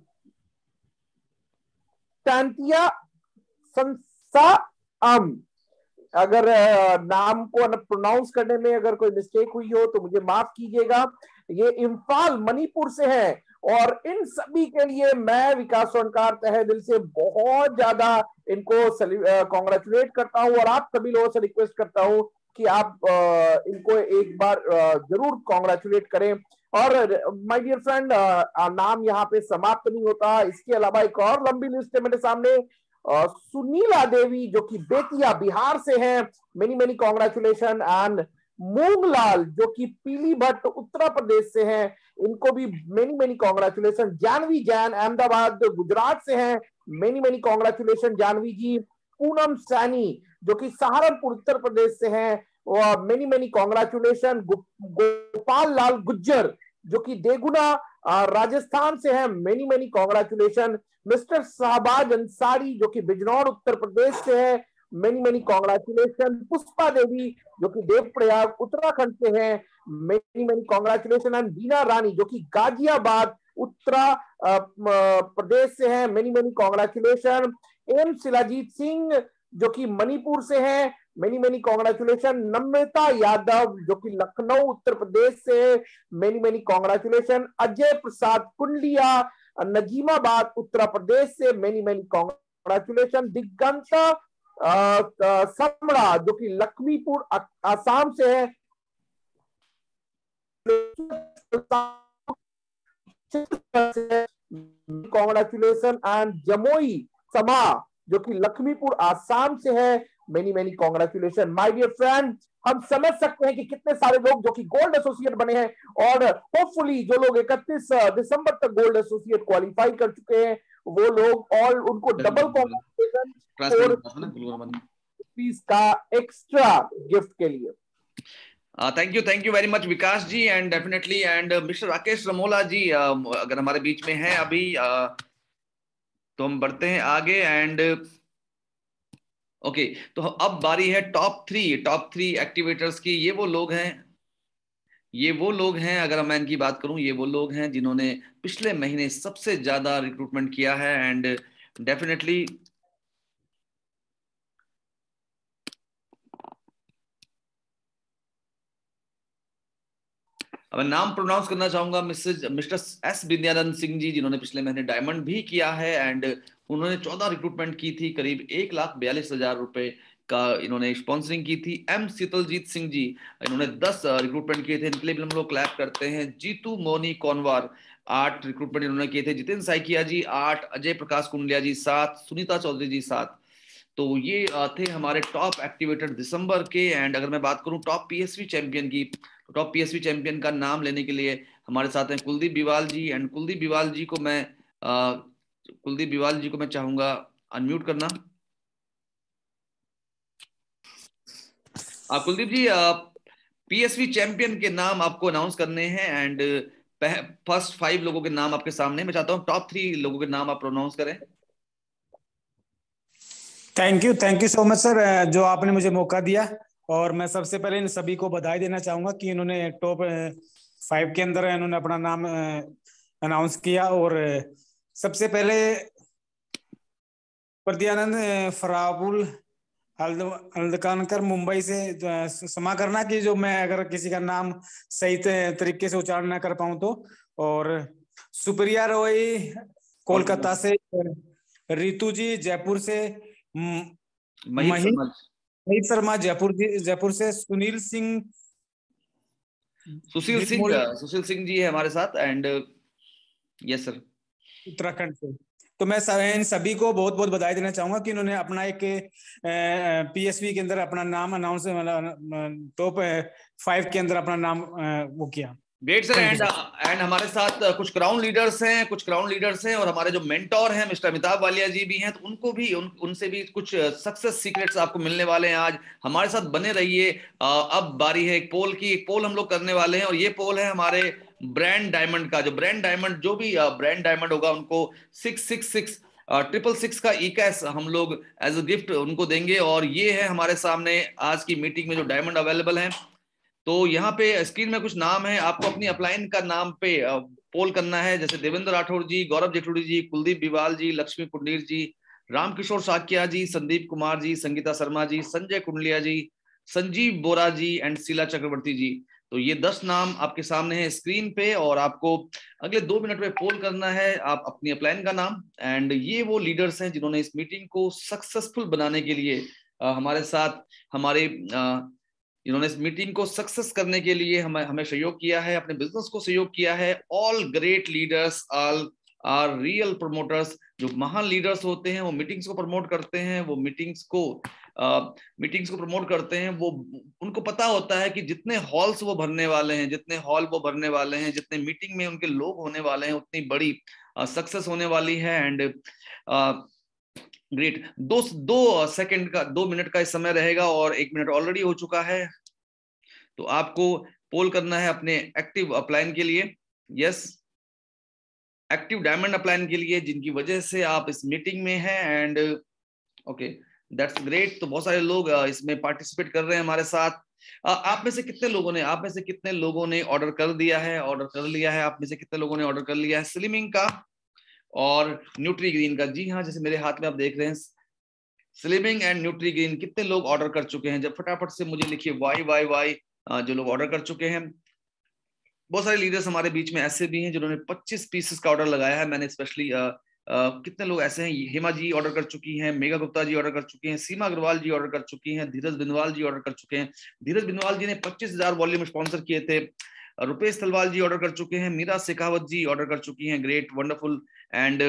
टांतिया संसा अम अगर नाम को प्रोनाउंस करने में अगर कोई मिस्टेक हुई हो तो मुझे माफ कीजिएगा। ये इम्फाल मणिपुर से हैं और इन सभी के लिए मैं विकास सोनकार तहे दिल से बहुत ज्यादा इनको कॉन्ग्रेचुलेट करता हूं और आप सभी लोगों से रिक्वेस्ट करता हूं कि आप इनको एक बार जरूर कॉन्ग्रेचुलेट करें। और माय डियर फ्रेंड, नाम यहाँ पे समाप्त नहीं होता, इसके अलावा एक और लंबी लिस्ट है मेरे सामने। Uh, सुनीला देवी जो कि बेतिया बिहार से हैं, many many congratulation. And Moonglal जो कि पीलीभट्ट उत्तर प्रदेश से हैं, इनको भी many many congratulation. Janvi Jain Ahmedabad Gujarat से हैं, many many congratulation Janvi ji. Poonam Saini जो कि सहारनपुर उत्तर प्रदेश से हैं, many many congratulation. Gopal Lal Gujjar जो कि देगुना राजस्थान से हैं, many many congratulation. Mister Shahbaz Ansari जो कि बिजनौर उत्तर प्रदेश से है, many many congratulation. Pushpa Devi जो कि देवप्रयाग उत्तराखंड से हैं, many many congratulation. And Bina Rani जो कि गाजियाबाद उत्तर प्रदेश से हैं, many many congratulation. M Shilajit Singh जो कि मणिपुर से हैं, many many congratulation. Namrata Yadav जो कि लखनऊ उत्तर प्रदेश से, many many congratulation. Ajay Prasad Kundalia Najibabad Uttar Pradesh से, many many congratulation. Diganta Samra जो कि लक्ष्मीपुर आसाम से है, कॉन्ग्रेचुलेशन। एंड जमोई समा जो कि लक्ष्मीपुर आसाम से है, many many congratulation. My dear friend, हम समझ सकते हैं कि कितने सारे लोग जो कि गोल्ड एसोसिएट बने हैं और होपफुली जो लोग इकतीस दिसंबर तक गोल्ड एसोसिएट क्वालिफाई कर चुके हैं वो लोग और उनको डबल कॉन्ग्रेचुलेशन और फीस का एक्स्ट्रा गिफ्ट के लिए। Thank you thank you very much Vikas ji and definitely and mister Rakesh Ramola ji uh, अगर हमारे बीच में हैं अभी uh, तो हम बढ़ते हैं आगे एंड ओके okay, तो अब बारी है top three top three activators की। ये वो लोग हैं ये वो लोग हैं अगर मैं इनकी बात करूं, ये वो लोग हैं जिन्होंने पिछले महीने सबसे ज्यादा रिक्रूटमेंट किया है एंड डेफिनेटली अब मैं नाम प्रोनाउंस करना चाहूंगा Mrs mister S Vidyanand Singh ji, जिन्होंने पिछले महीने डायमंड भी किया है एंड उन्होंने चौदह रिक्रूटमेंट की थी, करीब एक लाख बयालीस हजार रुपए का इन्होंने स्पॉन्सरिंग की थी। एम शीतलजीत सिंह जी, इन्होंने दस रिक्रूटमेंट किए थे, इनके लिए भी हम लोग क्लैप करते हैं। जीतू मोनी कौनवार आठ रिक्रूटमेंट इन्होंने किए थे। जितेंद्र साइकिया जी आठ, अजय प्रकाश कुंडलिया जी सात, सुनीता चौधरी जी सात। तो ये थे हमारे टॉप एक्टिवेटर दिसंबर के। एंड अगर मैं बात करूं टॉप पीएसवी चैंपियन की, तो टॉप पीएसवी चैंपियन का नाम लेने के लिए हमारे साथ हैं कुलदीप बिवाल जी एंड कुलदीप बिवाल जी को मैं आ, कुलदीप बिवाल जी को मैं चाहूंगा अनम्यूट करना। आ, कुलदीप जी पीएसवी चैंपियन के नाम आपको अनाउंस करने हैं एंड फर्स्ट फाइव लोगों के नाम आपके सामने। मैं चाहता हूं टॉप थ्री लोगों के नाम आप प्रोनाउंस करें। Thank you thank you so much sir, जो आपने मुझे मौका दिया। और मैं सबसे पहले इन सभी को बधाई देना चाहूंगा कि इन्होंने टॉप फाइव के अंदर इन्होंने अपना नाम अनाउंस किया। और सबसे पहले प्रत्यानंद फराबुल अलदकानकर मुंबई से, क्षमा करना कि जो मैं अगर किसी का नाम सही तरीके से उच्चारण ना कर पाऊं तो। और सुप्रिया रॉय कोलकाता से, रितु जी जयपुर से, महित शर्मा जयपुर जयपुर से, सुनील सिंह सुशील सिंह सुशील सिंह जी है हमारे साथ एंड यस सर उत्तराखंड से। तो मैं इन सभी को बहुत बहुत बधाई देना चाहूंगा कि इन्होंने अपना एक पीएसवी के अंदर अपना नाम अनाउंस टॉप फाइव के अंदर अपना नाम वो किया। Great sir. एंड एंड हमारे साथ कुछ क्राउन लीडर्स हैं कुछ क्राउन लीडर्स हैं और हमारे जो मेंटोर हैं मिस्टर अमिताभ वालिया जी भी हैं, तो उनको भी उन, उनसे भी कुछ सक्सेस सीक्रेट्स आपको मिलने वाले हैं। आज हमारे साथ बने रहिए। अब बारी है एक पोल की। एक पोल हम लोग करने वाले हैं और ये पोल है हमारे ब्रांड डायमंड का। जो ब्रांड डायमंड जो भी ब्रांड डायमंड होगा उनको six six six triple six का ई कैश हम लोग एज अ गिफ्ट उनको देंगे। और ये है हमारे सामने आज की मीटिंग में जो डायमंड अवेलेबल है। तो यहाँ पे स्क्रीन में कुछ नाम है, आपको अपनी अपलाइन का नाम पे पोल करना है, जैसे देवेंद्र राठौर जी, गौरव जेठुड़ी जी, कुलदीप बिवाल जी, लक्ष्मी पुंडीर जी, रामकिशोर साकिया जी, संदीप कुमार जी, संगीता शर्मा जी, संजय कुंडलिया जी, संजीव बोरा जी एंड शीला चक्रवर्ती जी। तो ये दस नाम आपके सामने है स्क्रीन पे, और आपको अगले दो मिनट में पोल करना है आप अपनी अपलाइन का नाम। एंड ये वो लीडर्स हैं जिन्होंने इस मीटिंग को सक्सेसफुल बनाने के लिए आ, हमारे साथ हमारे जिन्होंने इस मीटिंग को सक्सेस करने के लिए हमें हमें सहयोग किया है, अपने बिजनेस को सहयोग किया है। All great leaders all are real promoters. जो महान लीडर्स होते हैं वो मीटिंग्स को प्रमोट करते हैं, वो मीटिंग्स को मीटिंग्स uh, को प्रमोट करते हैं। वो उनको पता होता है कि जितने हॉल्स वो भरने वाले हैं, जितने हॉल वो भरने वाले हैं, जितने मीटिंग में उनके लोग होने वाले हैं, उतनी बड़ी सक्सेस uh, होने वाली है। एंड ग्रेट uh, दो दो सेकंड का दो मिनट का इस समय रहेगा और एक मिनट ऑलरेडी हो चुका है। तो आपको पोल करना है अपने एक्टिव अपलाइन के लिए, यस एक्टिव डायमंड अपलाइन के लिए, जिनकी वजह से आप इस मीटिंग में हैं। And okay that's great. तो बहुत सारे लोग इसमें पार्टिसिपेट कर रहे हैं हमारे साथ। आप में से कितने लोगों ने आप में से कितने लोगों ने ऑर्डर कर दिया है ऑर्डर कर लिया है आप में से कितने लोगों ने ऑर्डर कर लिया है स्लिमिंग का और न्यूट्री ग्रीन का? जी हाँ, जैसे मेरे हाथ में आप देख रहे हैं स्लिमिंग एंड न्यूट्री ग्रीन। कितने लोग ऑर्डर कर चुके हैं? जब फटाफट से मुझे लिखिए वाई वाई वाई जो लोग ऑर्डर कर चुके हैं। बहुत सारे लीडर्स हमारे बीच में ऐसे भी हैं जिन्होंने पच्चीस पीसेस का ऑर्डर लगाया है। मैंने स्पेशली कितने लोग ऐसे हैं? हेमा जी ऑर्डर कर चुकी हैं, मेघा गुप्ता जी ऑर्डर कर चुकी हैं, सीमा अग्रवाल जी ऑर्डर कर चुकी हैं, धीरज बिंदवाल जी ऑर्डर कर चुके हैं। धीरज बिंदवाल जी ने पच्चीस हजार वॉल्यूम स्पॉन्सर किए थे। रुपेश तलवाल जी ऑर्डर कर चुके हैं, मीरा शेखावत जी ऑर्डर कर चुकी हैं, ग्रेट वंडरफुल। एंड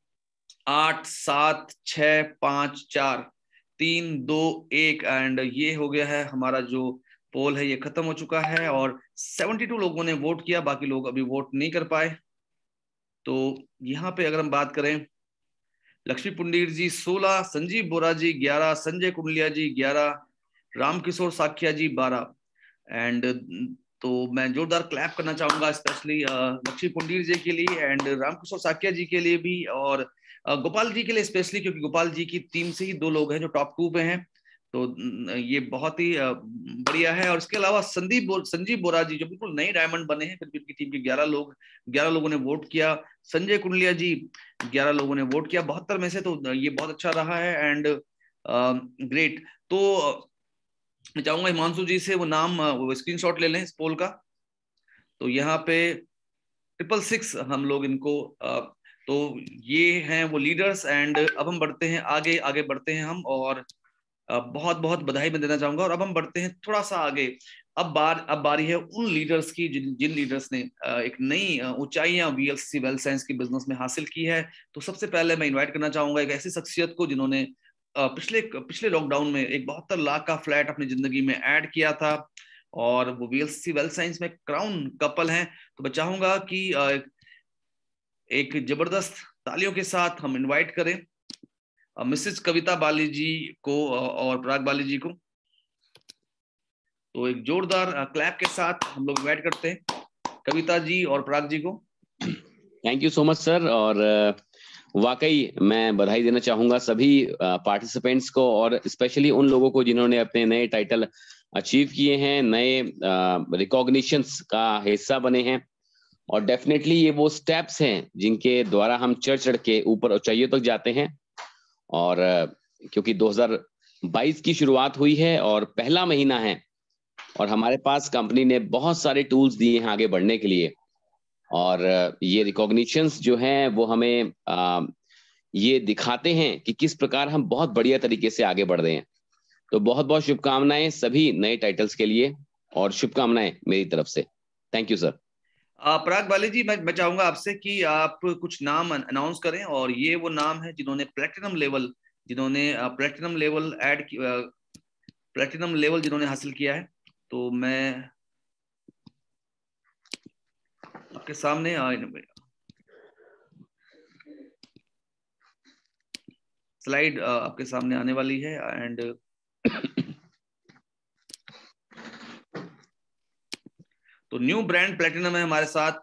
आठ सात छह पांच चार तीन दो एक एंड ये हो गया है हमारा जो पोल है, ये खत्म हो चुका है और बहत्तर लोगों ने वोट किया, बाकी लोग अभी वोट नहीं कर पाए। तो यहाँ पे अगर हम बात करें, लक्ष्मी पुंडीर जी सोलह, संजीव बोरा जी ग्यारह, संजय कुंडलिया जी ग्यारह, रामकिशोर साकिया जी बारह। एंड तो मैं जोरदार क्लैप करना चाहूंगा स्पेशली लक्ष्मी पुंडीर जी के लिए एंड रामकिशोर साकिया जी के लिए भी, और गोपाल जी के लिए स्पेशली, क्योंकि गोपाल जी की टीम से ही दो लोग हैं जो टॉप टू पे हैं। तो ये बहुत ही बढ़िया है। और इसके अलावा संदीप बो, संजीव बोरा जी जो बिल्कुल नए डायमंड बने हैं, फिर भी उनकी टीम के ग्यारह लोग ग्यारह लोगों ने वोट किया। संजय कुंडलिया जी ग्यारह लोगों ने वोट किया बहत्तर में से, तो ये बहुत अच्छा रहा है एंड ग्रेट। तो मैं चाहूंगा हिमांशु जी से वो नाम वो स्क्रीनशॉट ले लें इस पोल का। तो यहाँ पे ट्रिपल सिक्स हम लोग इनको आ, तो ये हैं वो लीडर्स। एंड अब हम बढ़ते हैं आगे आगे बढ़ते हैं हम, और बहुत बहुत बधाई मैं देना चाहूंगा। और अब हम बढ़ते हैं थोड़ा सा आगे। अब बार अब बारी है उन लीडर्स की जिन जिन लीडर्स ने एक नई ऊंचाइयां वीएलसीसी वेल्थ साइंस की बिजनेस में हासिल की है। तो सबसे पहले मैं इनवाइट करना चाहूंगा एक ऐसी शख्सियत को जिन्होंने पिछले पिछले लॉकडाउन में एक बहत्तर लाख का फ्लैट अपनी जिंदगी में ऐड किया था, और वो वीएलसीसी वेल्थ साइंस में क्राउन कपल हैं। तो मैं चाहूंगा कि एक जबरदस्त तालियों के साथ हम इनवाइट करें मिसेज कविता बाली जी को और पराग बाली जी को। तो एक जोरदार क्लैप के साथ हम लोग इनवाइट करते हैं कविता जी और पराग जी को। Thank you so much sir. और वाकई मैं बधाई देना चाहूंगा सभी पार्टिसिपेंट्स को, और स्पेशली उन लोगों को जिन्होंने अपने नए टाइटल अचीव किए हैं, नए रिकॉग्निशंस का हिस्सा बने हैं। और डेफिनेटली ये वो स्टेप्स हैं जिनके द्वारा हम चढ़ चढ़ के ऊपर ऊंचाइयों तक जाते हैं। और क्योंकि दो हज़ार बाईस की शुरुआत हुई है और पहला महीना है, और हमारे पास कंपनी ने बहुत सारे टूल्स दिए हैं आगे बढ़ने के लिए, और ये रिकॉग्निशंस जो हैं वो हमें आ, ये दिखाते हैं कि किस प्रकार हम बहुत बढ़िया तरीके से आगे बढ़ रहे हैं। तो बहुत बहुत शुभकामनाएं सभी नए टाइटल्स के लिए, और शुभकामनाएं मेरी तरफ से। Thank you sir. Parag Bali ji, मैं मैं चाहूंगा आपसे कि आप कुछ नाम अनाउंस करें, और ये वो नाम है जिन्होंने प्लेटिनम लेवल जिन्होंने platinum level add platinum level जिन्होंने हासिल किया है। तो मैं आपके सामने स्लाइड आपके सामने आने वाली है। एंड तो न्यू ब्रांड प्लेटिनम है हमारे साथ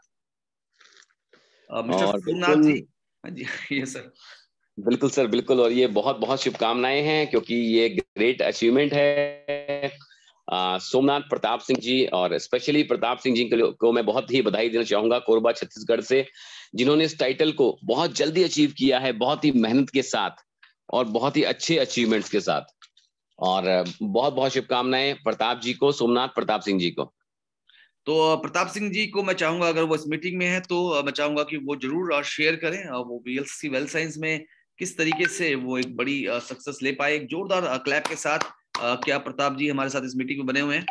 मिस्टर सोमनाथ जी। हाँ जी, ये सर बिल्कुल सर, बिल्कुल। और ये बहुत बहुत शुभकामनाएं हैं क्योंकि ये ग्रेट अचीवमेंट है। आ, सोमनाथ प्रताप सिंह जी, और स्पेशली प्रताप सिंह जी को मैं बहुत ही बधाई देना चाहूंगा कोरबा छत्तीसगढ़ से, जिन्होंने इस टाइटल को बहुत जल्दी अचीव किया है, बहुत ही मेहनत के साथ। और बहुत ही अच्छे अचीवमेंट्स के साथ। और बहुत बहुत शुभकामनाएं प्रताप जी को, सोमनाथ प्रताप सिंह जी को। तो प्रताप सिंह जी को मैं चाहूंगा, अगर वो इस मीटिंग में है तो मैं चाहूंगा कि वो जरूर शेयर करें वो वीएलसीसी वेल्थ साइंस में किस तरीके से वो एक बड़ी सक्सेस ले पाए। एक जोरदार क्लैप के साथ क्या प्रताप जी हमारे साथ इस मीटिंग में बने हुए हैं?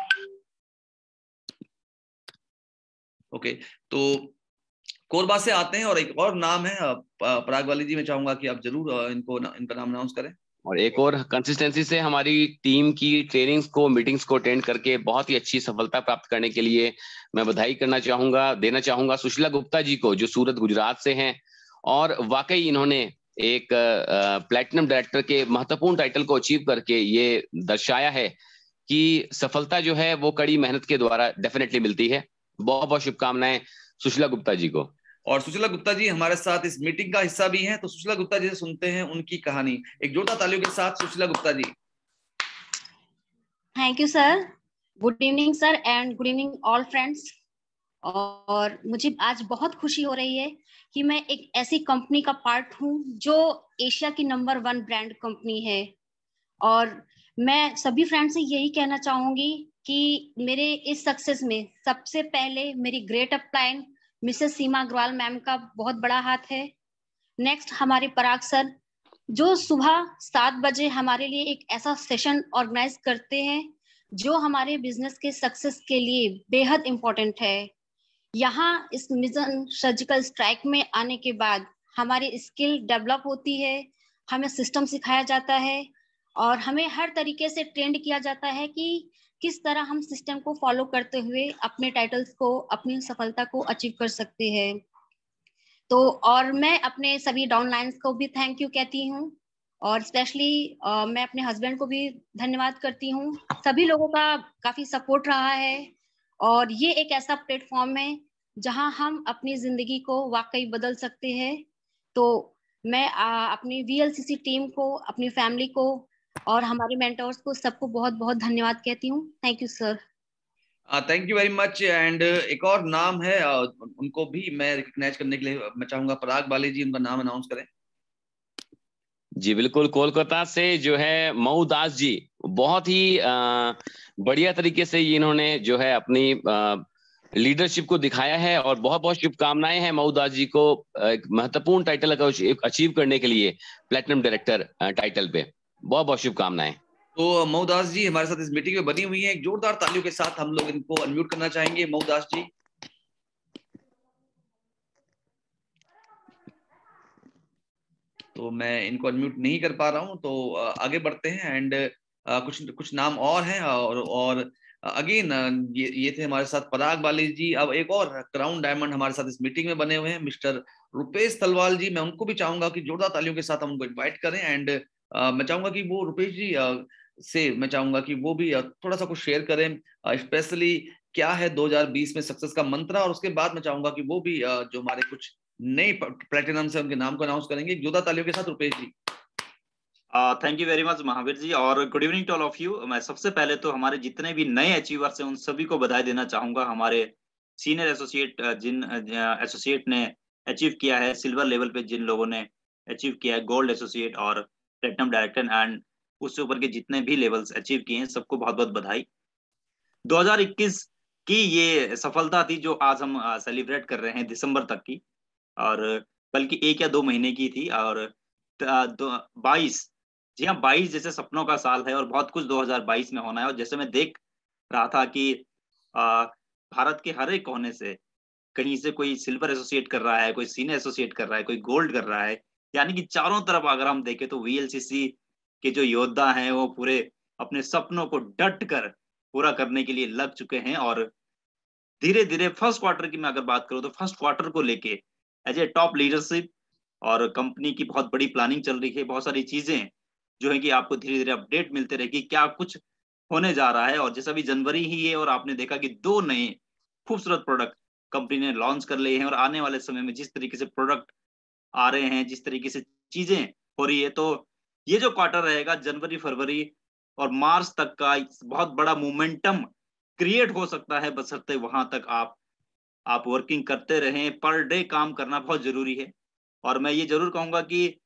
ओके, तो कोरबा से आते हैं और एक और नाम है पराग वाली जी, मैं चाहूंगा कि आप जरूर इनको इनका नाम अनाउंस करें। और एक और कंसिस्टेंसी से हमारी टीम की ट्रेनिंग्स को, मीटिंग्स को अटेंड करके बहुत ही अच्छी सफलता प्राप्त करने के लिए मैं बधाई करना चाहूंगा, देना चाहूंगा सुशीला गुप्ता जी को, जो सूरत गुजरात से हैं। और वाकई इन्होंने एक प्लैटिनम डायरेक्टर के महत्वपूर्ण टाइटल को अचीव करके ये दर्शाया है कि सफलता जो है वो कड़ी मेहनत के द्वारा डेफिनेटली मिलती है। बहुत बहुत शुभकामनाएं सुशीला गुप्ता जी को। और सुशीला गुप्ता जी हमारे साथ इस मीटिंग का हिस्सा भी हैं, तो सुशीला गुप्ता जी से सुनते हैं उनकी कहानी। एक जोरदार तालियों के साथ Sushila Gupta ji. Thank you sir, good evening sir and good evening all friends. और मुझे आज बहुत खुशी हो रही है कि मैं एक ऐसी कंपनी का पार्ट हूं जो एशिया की नंबर वन ब्रांड कंपनी है। और मैं सभी फ्रेंड्स से यही कहना चाहूंगी कि मेरे इस सक्सेस में सबसे पहले मेरी great upline Mrs Seema Agarwal ma'am का बहुत बड़ा हाथ है। नेक्स्ट हमारे पराग सर, जो सुबह सात बजे हमारे लिए एक ऐसा सेशन ऑर्गेनाइज करते हैं जो हमारे बिजनेस के सक्सेस के लिए बेहद इम्पोर्टेंट है। यहाँ इस मिशन सर्जिकल स्ट्राइक में आने के बाद हमारी स्किल डेवलप होती है, हमें सिस्टम सिखाया जाता है और हमें हर तरीके से ट्रेंड किया जाता है कि किस तरह हम सिस्टम को फॉलो करते हुए अपने टाइटल्स को, अपनी सफलता को अचीव कर सकते हैं। तो और मैं अपने सभी डाउनलाइंस को भी थैंक यू कहती हूँ और स्पेशली मैं अपने हस्बैंड को भी धन्यवाद करती हूँ। सभी लोगों का काफी सपोर्ट रहा है और ये एक ऐसा प्लेटफॉर्म है जहां हम अपनी जिंदगी को वाकई बदल सकते हैं। तो मैं आ, अपनी वीएलसीसी टीम को, अपनी फैमिली को और हमारे मेंटर्स को सबको बहुत बहुत धन्यवाद कहती हूँ। Thank you sir. Thank you very much. And एक और नाम है, uh, उनको भी मैं रिकॉग्नाइज करने के लिए मैं चाहूंगा पराग वाले जी उनका नाम अनाउंस करें। जी बिल्कुल, कोलकाता से जो है मऊ दास जी, बहुत ही आ, बढ़िया तरीके से इन्होंने जो है अपनी लीडरशिप को दिखाया है और बहुत बहुत शुभकामनाएं हैं मऊ दास जी को एक महत्वपूर्ण टाइटल अचीव करने के लिए, प्लैटिनम डायरेक्टर टाइटल पे। बहुत बहुत शुभकामनाएं। तो मऊ दास जी हमारे साथ इस मीटिंग में बनी हुई है, एक जोरदार तालियों के साथ हम लोग इनको अनम्यूट करना चाहेंगे। मऊ दास जी। तो मैं इनको अनम्यूट नहीं कर पा रहा हूं, तो आगे बढ़ते हैं। एंड कुछ कुछ नाम और हैं और और अगेन ये ये थे हमारे साथ पराग वाली जी। अब एक और क्राउन डायमंड हमारे साथ इस मीटिंग में बने हुए हैं, मिस्टर रुपेश तलवाल जी। मैं उनको भी चाहूंगा कि जोरदार तालियों के साथ हम उनको इन्वाइट करें। एंड मैं चाहूंगा कि वो रुपेश जी uh, से मैं चाहूंगा कि वो भी थोड़ा सा कुछ शेयर करें, स्पेशली uh, क्या है दो हज़ार बीस में सक्सेस का मंत्र। और उसके बाद मैं चाहूंगा कि वो भी uh, जो हमारे कुछ नए प्लेटिनम से उनके नाम को अनाउंस करेंगे। जोरदार तालियों के साथ Rupesh ji. Thank you very much Mahavir ji और good evening to all of you. मैं सबसे पहले तो हमारे जितने भी नए अचीवर्स हैं उन सभी को बधाई देना चाहूंगा। हमारे सीनियर एसोसिएट जिन एसोसिएट ने अचीव किया है सिल्वर लेवल पे, जिन लोगों ने अचीव किया है गोल्ड एसोसिएट और प्लेटिनम डायरेक्टर एंड उससे ऊपर के जितने भी लेवल्स अचीव किए हैं सबको बहुत बहुत बधाई। दो हज़ार इक्कीस की ये सफलता थी जो आज हम सेलिब्रेट कर रहे हैं दिसंबर तक की, और बल्कि एक या दो महीने की थी। और बाईस, जी हाँ बाईस जैसे सपनों का साल है और बहुत कुछ दो हज़ार बाईस में होना है। और जैसे मैं देख रहा था कि आ, भारत के हर एक कोने से कहीं से कोई सिल्वर एसोसिएट कर रहा है, कोई सीनियर एसोसिएट कर रहा है, कोई गोल्ड कर रहा है, यानी कि चारों तरफ अगर हम देखें तो वीएलसीसी के जो योद्धा हैं वो पूरे अपने सपनों को डट कर पूरा करने के लिए लग चुके हैं। और धीरे धीरे फर्स्ट क्वार्टर की मैं अगर बात करूं तो फर्स्ट क्वार्टर को लेके एज ए टॉप लीडरशिप और कंपनी की बहुत बड़ी प्लानिंग चल रही है। बहुत सारी चीजें जो है कि आपको धीरे धीरे अपडेट मिलते रहेगी क्या कुछ होने जा रहा है। और जैसा भी जनवरी ही है और आपने देखा कि दो नए खूबसूरत प्रोडक्ट कंपनी ने लॉन्च कर लिए हैं और आने वाले समय में जिस तरीके से प्रोडक्ट आ रहे हैं, जिस तरीके से चीजें हो रही है, तो ये जो क्वार्टर रहेगा जनवरी फरवरी और मार्च तक का बहुत बड़ा मोमेंटम क्रिएट हो सकता है, बशर्ते वहां तक आप आप वर्किंग करते रहें। पर डे काम करना बहुत जरूरी है। और मैं ये जरूर कहूंगा कि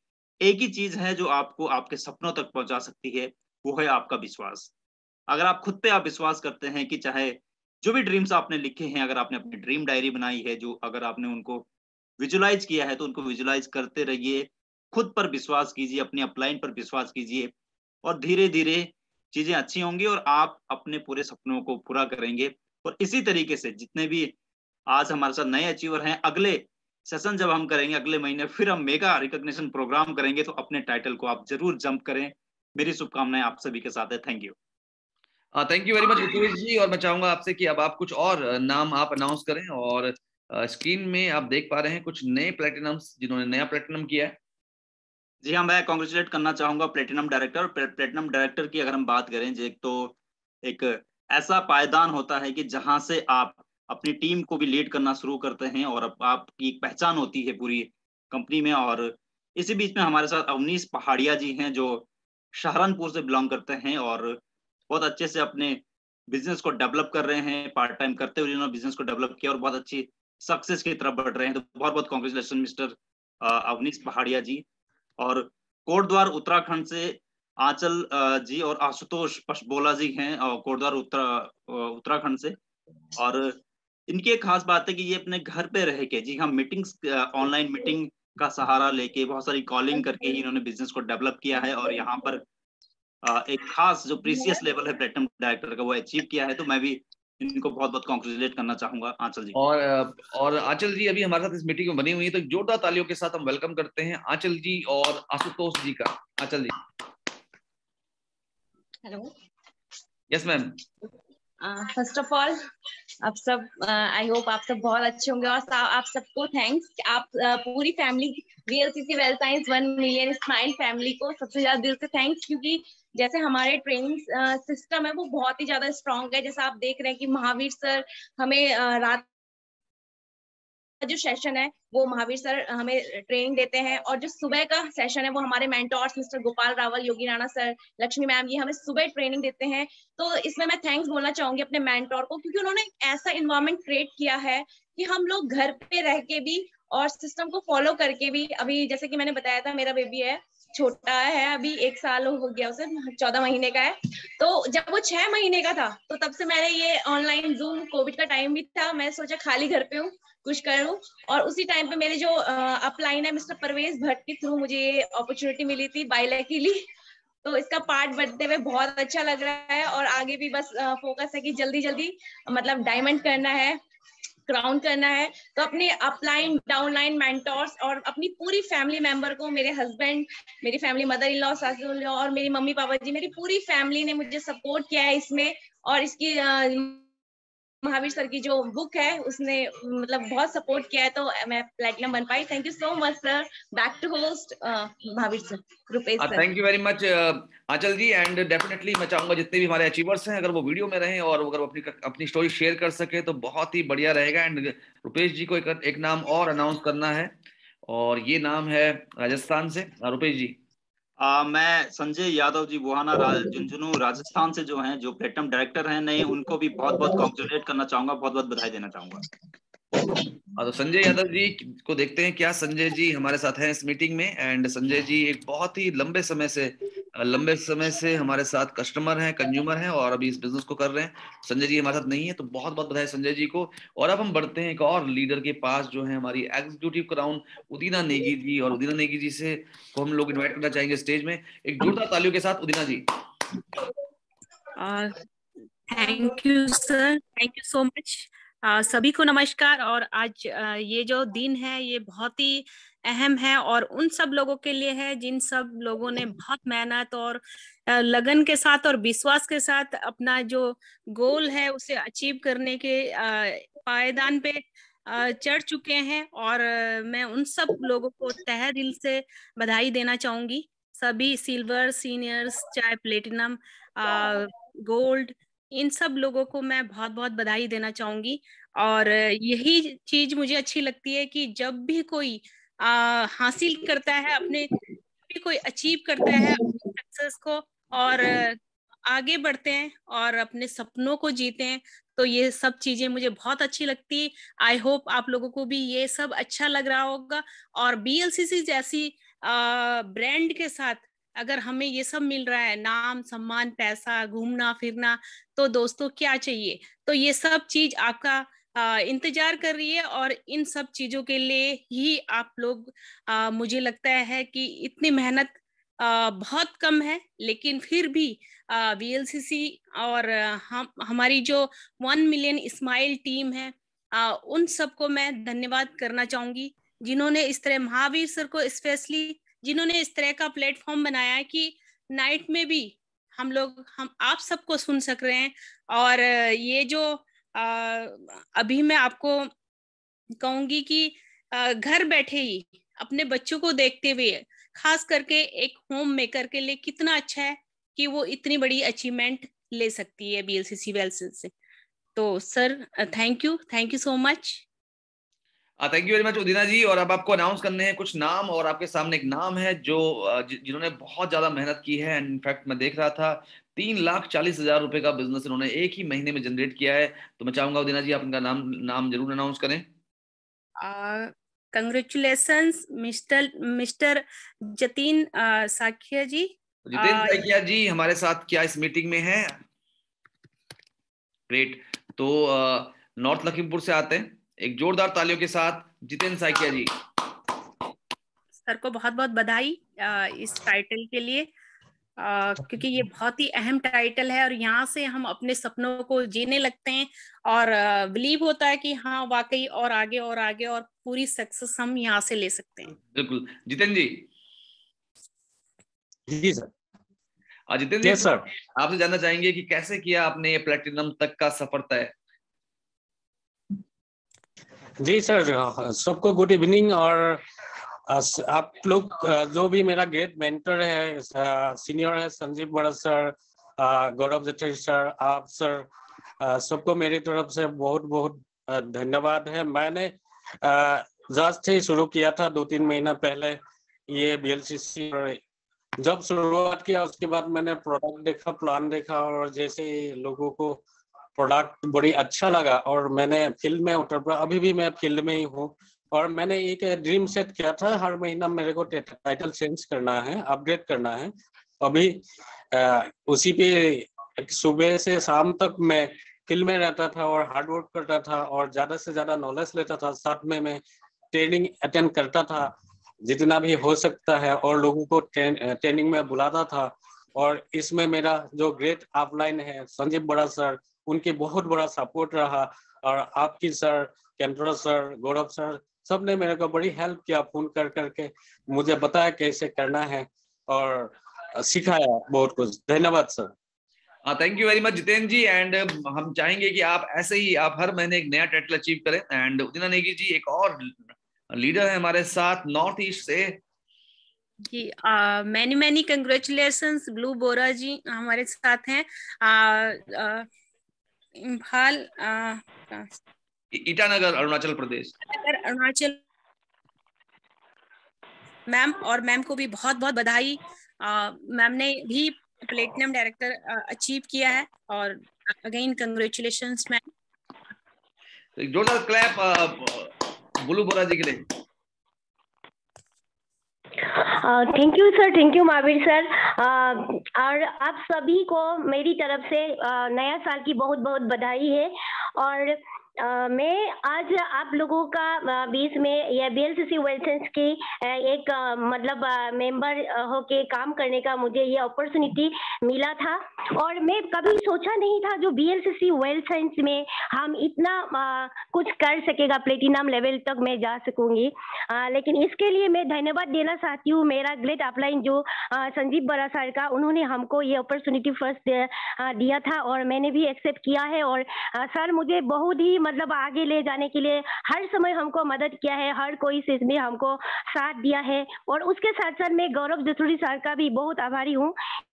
एक ही चीज है जो आपको आपके सपनों तक पहुंचा सकती है, वो है आपका विश्वास। अगर आप खुद पे आप विश्वास करते हैं कि चाहे जो भी ड्रीम्स आपने लिखे हैं, अगर आपने अपनी ड्रीम डायरी बनाई है, जो अगर आपने उनको विजुलाइज किया है, तो उनको विजुलाइज करते रहिए, खुद पर विश्वास कीजिए, अपनी अपलाइन पर विश्वास कीजिए, और धीरे धीरे चीजें अच्छी होंगी और आप अपने पूरे सपनों को पूरा करेंगे। और इसी तरीके से जितने भी आज हमारे साथ नए अचीवर हैं, अगले सेशन जब हम करेंगे अगले महीने, फिर हम मेगा रिकॉग्निशन प्रोग्राम करेंगे, तो अपने टाइटल को आप जरूर जंप करें। मेरी शुभकामनाएं आप सभी के साथ है। Thank you. Thank you very much Rupesh ji. और मैं चाहूंगा आपसे कि अब आप कुछ और नाम आप अनाउंस करें। और स्क्रीन में आप देख पा रहे हैं कुछ नए प्लेटिनम्स जिन्होंने नया प्लेटिनम किया है। जी हाँ, मैं कॉन्ग्रेचुलेट करना चाहूंगा प्लेटिनम डायरेक्टर। प्लेटिनम डायरेक्टर की अगर हम बात करें, जो एक तो एक ऐसा पायदान होता है कि जहां से आप अपनी टीम को भी लीड करना शुरू करते हैं और अब आपकी एक पहचान होती है पूरी कंपनी में। और इसी बीच में हमारे साथ अवनीश पहाड़िया जी हैं, जो सहारनपुर से बिलोंग करते हैं और बहुत अच्छे से अपने बिजनेस को डेवलप कर रहे हैं। पार्ट टाइम करते हुए उन्होंने बिजनेस को डेवलप किया और बहुत अच्छी सक्सेस की तरफ बढ़ रहे हैं। तो बहुत बहुत कॉन्ग्रेचुलेशन मिस्टर अवनीश पहाड़िया जी। और कोटद्वार उत्तराखंड से आंचल जी और आशुतोष पशबोला जी हैं, और कोटद्वार उत्तरा उत्तराखंड से। और इनकी एक खास बात है कि ये अपने घर पे रह के, जी हम मीटिंग्स, ऑनलाइन मीटिंग का सहारा लेके, बहुत सारी कॉलिंग करके ही इन्होंने बिजनेस को डेवलप किया है और यहाँ पर एक खास जो प्रीसियस लेवल है प्लेटिनम डायरेक्टर का, वो अचीव किया है। तो मैं भी इनको बहुत बहुत कॉन्ग्रेचुलेट करना चाहूंगा आंचल जी। और और आंचल जी अभी हमारे साथ इस मीटिंग में बनी हुई है, तो जोरदार तालियों के साथ हम वेलकम करते हैं आंचल जी और आशुतोष जी का। Anchal ji. Hello. Yes ma'am. First of all आप सब, आई uh, होप आप सब बहुत अच्छे होंगे, और आप सबको थैंक्स। आप uh, पूरी family VLCC wealth science one million smile family को सबसे ज्यादा दिल से थैंक्स, क्योंकि जैसे हमारे ट्रेनिंग सिस्टम uh, है वो बहुत ही ज्यादा स्ट्रॉन्ग है। जैसा आप देख रहे हैं कि महावीर सर हमें uh, रात जो सेशन है वो महावीर सर हमें ट्रेनिंग देते हैं, और जो सुबह का सेशन है वो हमारे mentors mister Gopal Rawal, Yogi Rana sir, Lakshmi ma'am, ये हमें सुबह ट्रेनिंग देते हैं। तो इसमें मैं थैंक्स बोलना चाहूंगी अपने मेंटोर को, क्योंकि उन्होंने एक ऐसा इन्वायरमेंट क्रिएट किया है कि हम लोग घर पे रह के भी और सिस्टम को फॉलो करके भी, अभी जैसे कि मैंने बताया था मेरा बेबी है, छोटा है, अभी एक साल हो गया उसे, चौदह महीने का है। तो जब वो छह महीने का था तो तब से मैंने ये ऑनलाइन जूम, कोविड का टाइम भी था, मैं सोचा खाली घर पे हूँ कुछ करूं, और उसी टाइम पे मेरे जो अपलाइन है मिस्टर परवेज भट्ट के थ्रू मुझे ये अपॉर्चुनिटी मिली थी बाय लकीली। तो इसका पार्ट बढ़ते हुए बहुत अच्छा लग रहा है, और आगे भी बस फोकस है कि जल्दी जल्दी मतलब डायमंड करना है, क्राउन करना है। तो अपने अपलाइन, डाउनलाइन, मेंटोर्स और अपनी पूरी फैमिली मेंबर को, मेरे हस्बैंड, मेरी फैमिली, मदर इन लॉ, सासू इन लॉ और मेरी मम्मी पापा जी, मेरी पूरी फैमिली ने मुझे सपोर्ट किया है इसमें। और इसकी महावीर सर की जो बुक है उसने मतलब बहुत सपोर्ट किया है, तो मैं प्लेटिनम बन पाई। Thank you so much sir. Back to host Mahavir sir, Rupesh sir. Thank you very much Anchal ji. And definitely मैं चाहूंगा जितने भी हमारे अचीवर्स हैं, अगर वो वीडियो में रहें और अगर वो अपनी अपनी स्टोरी शेयर कर सके तो बहुत ही बढ़िया रहेगा। एंड रुपेश जी को एक, एक नाम और अनाउंस करना है, और ये नाम है राजस्थान से। रुपेश जी। आ, मैं संजय यादव जी बुहाना रा, झुंझुनू राजस्थान से जो हैं, जो प्लेटिनम डायरेक्टर हैं नए, उनको भी बहुत बहुत कॉन्ग्रेचुलेट करना चाहूंगा, बहुत बहुत बधाई देना चाहूंगा। तो संजय यादव जी को देखते हैं क्या संजय जी हमारे साथ हैं इस मीटिंग में। एंड संजय जी एक बहुत ही लंबे समय से लंबे समय से हमारे साथ कस्टमर हैं, कंज्यूमर हैं, और अभी इस बिजनेस को कर रहे हैं। संजय जी हमारे साथ नहीं है, तो बहुत बहुत बधाई संजय जी को। और अब हम बढ़ते हैं एक और लीडर के पास, जो है हमारी एग्जीक्यूटिव क्राउन उदीना नेगी जी। और उदीना नेगी जी से को हम लोग इन्वाइट करना चाहेंगे स्टेज में, एक जोरदार तालियों के साथ। Udina ji. Thank you sir, thank you so much. Uh, सभी को नमस्कार। और आज uh, ये जो दिन है ये बहुत ही अहम है, और उन सब लोगों के लिए है जिन सब लोगों ने बहुत मेहनत और uh, लगन के साथ और विश्वास के साथ अपना जो गोल है उसे अचीव करने के uh, पायदान पे uh, चढ़ चुके हैं। और uh, मैं उन सब लोगों को तहे दिल से बधाई देना चाहूंगी। सभी सिल्वर, सीनियर्स, चाहे प्लेटिनम, गोल्ड, इन सब लोगों को मैं बहुत बहुत बधाई देना चाहूंगी। और यही चीज मुझे अच्छी लगती है कि जब भी कोई आ, हासिल करता है, अपने भी कोई अचीव करता है सक्सेस को, और आगे बढ़ते हैं और अपने सपनों को जीते हैं, तो ये सब चीजें मुझे बहुत अच्छी लगती है। आई होप आप लोगों को भी ये सब अच्छा लग रहा होगा। और बीएलसीसी जैसी ब्रांड के साथ अगर हमें ये सब मिल रहा है, नाम, सम्मान, पैसा, घूमना फिरना, तो दोस्तों क्या चाहिए। तो ये सब चीज आपका आ, इंतजार कर रही है, और इन सब चीजों के लिए ही आप लोग आ, मुझे लगता है कि इतनी मेहनत आ, बहुत कम है, लेकिन फिर भी वीएलसीसी और आ, हम हमारी जो वन मिलियन स्माइल टीम है, आ, उन सबको मैं धन्यवाद करना चाहूंगी, जिन्होंने इस तरह, महावीर सर को स्पेशली, जिन्होंने इस तरह का प्लेटफॉर्म बनाया है कि नाइट में भी हम लोग हम आप सबको सुन सक रहे हैं। और ये जो आ, अभी मैं आपको कहूंगी कि आ, घर बैठे ही अपने बच्चों को देखते हुए, खास करके एक होम मेकर के लिए कितना अच्छा है कि वो इतनी बड़ी अचीवमेंट ले सकती है बीएलसीसी वेल्सन से। तो sir thank you, thank you so much. Thank you very much Udina ji. और अब आपको अनाउंस करने हैं कुछ नाम, और आपके सामने एक नाम है जो जिन्होंने बहुत ज्यादा मेहनत की है। एंड इनफैक्ट मैं देख रहा था तीन लाख चालीस हजार रुपए का बिजनेस इन्होंने एक ही महीने में जनरेट किया है। तो मैं चाहूंगा उदिना जी आप इनका नाम नाम जरूर अनाउंस करें। Congratulations mister mister Jatin Sakhia ji. Jitendra Sakhia ji हमारे साथ क्या इस मीटिंग में है? ग्रेट। तो नॉर्थ लखीमपुर से आते हैं, एक जोरदार तालियों के साथ जितेंद्र साखिया जी। सर को बहुत बहुत बधाई इस टाइटल के लिए, क्योंकि ये बहुत ही अहम टाइटल है, और यहाँ से हम अपने सपनों को जीने लगते हैं, और बिलीव होता है कि हाँ वाकई और आगे और आगे और पूरी सक्सेस हम यहाँ से ले सकते हैं। बिल्कुल। जितेंद्र जी। जी सर। जितेंद्र जी सर, आपसे जानना चाहेंगे कि कैसे किया आपने ये प्लेटिनम तक का सफर तय? जी सर, सबको गुड इवनिंग। और आप लोग जो भी मेरा ग्रेट मेंटर है, सीनियर है, संजीव बड़ा सर, गौरव जटेश सर, आप सर, सबको मेरी तरफ से बहुत बहुत धन्यवाद है। मैंने जस्ट ही शुरू किया था दो तीन महीना पहले ये बीएलसीसी। जब शुरुआत किया उसके बाद मैंने प्रोडक्ट देखा, प्लान देखा, और जैसे लोगों को प्रोडक्ट बड़ी अच्छा लगा, और मैंने फील्ड में उतर पड़ा। अभी भी मैं फील्ड में ही हूँ, और मैंने एक ड्रीम सेट किया था, हर महीना मेरे को टाइटल चेंज करना है, अपग्रेड करना है। अभी आ, उसी पे सुबह से शाम तक मैं फील्ड में रहता था और हार्ड वर्क करता था, और ज्यादा से ज्यादा नॉलेज लेता था। साथ में मैं ट्रेनिंग अटेंड करता था जितना भी हो सकता है, और लोगों को ट्रेनिंग में बुलाता था। और इसमें मेरा जो ग्रेट अपलाइन है संजीव बड़ा सर, उनके बहुत बड़ा सपोर्ट रहा, और आपकी सर, केंद्र सर, गौरव सर, सब ने मेरे को बड़ी हेल्प किया, फोन कर करके मुझे बताया कैसे करना है, और सिखाया बहुत कुछ। धन्यवाद sir. Thank you very much Jitendra ji. And हम चाहेंगे कि आप ऐसे ही आप हर महीने एक नया टाइटल अचीव करें। एंड उदिना नेगी जी एक और लीडर है हमारे साथ नॉर्थ ईस्ट से जी। Many many congratulations. Bulu Bora ji हमारे साथ हैं, इम्फाल, ईटानगर, अरुणाचल प्रदेश। अरुणाचल मैम, और मैम को भी बहुत बहुत बधाई। मैम ने भी प्लेटिनम डायरेक्टर अचीव किया है, और अगेन कंग्रेचुलेशंस मैम। एक जोरदार क्लैप ब्लू बोरा जी के लिए। Thank you sir, thank you Mahavir sir. और आप सभी को मेरी तरफ से uh, नया साल की बहुत बहुत बधाई है। और Uh, मैं आज आप लोगों का uh, बीच में यह बीएलसीसी वेल्सेंस की uh, एक uh, मतलब मेंबर uh, होके काम करने का मुझे ये अपॉर्चुनिटी मिला था, और मैं कभी सोचा नहीं था जो बीएलसीसी वेल्सेंस में हम इतना uh, कुछ कर सकेगा, प्लेटिनम लेवल तक मैं जा सकूंगी। uh, लेकिन इसके लिए मैं धन्यवाद देना चाहती हूँ मेरा ग्रेट अपलाइन जो uh, संजीव बड़ा सर का। उन्होंने हमको ये अपॉर्चुनिटी फर्स्ट uh, दिया था, और मैंने भी एक्सेप्ट किया है। और uh, सर मुझे बहुत ही मतलब आगे ले जाने के लिए हर समय हमको मदद किया है, हर कोई चीज में हमको साथ दिया है। और उसके साथ साथ मैं गौरव जसोरी सर का भी बहुत आभारी हूँ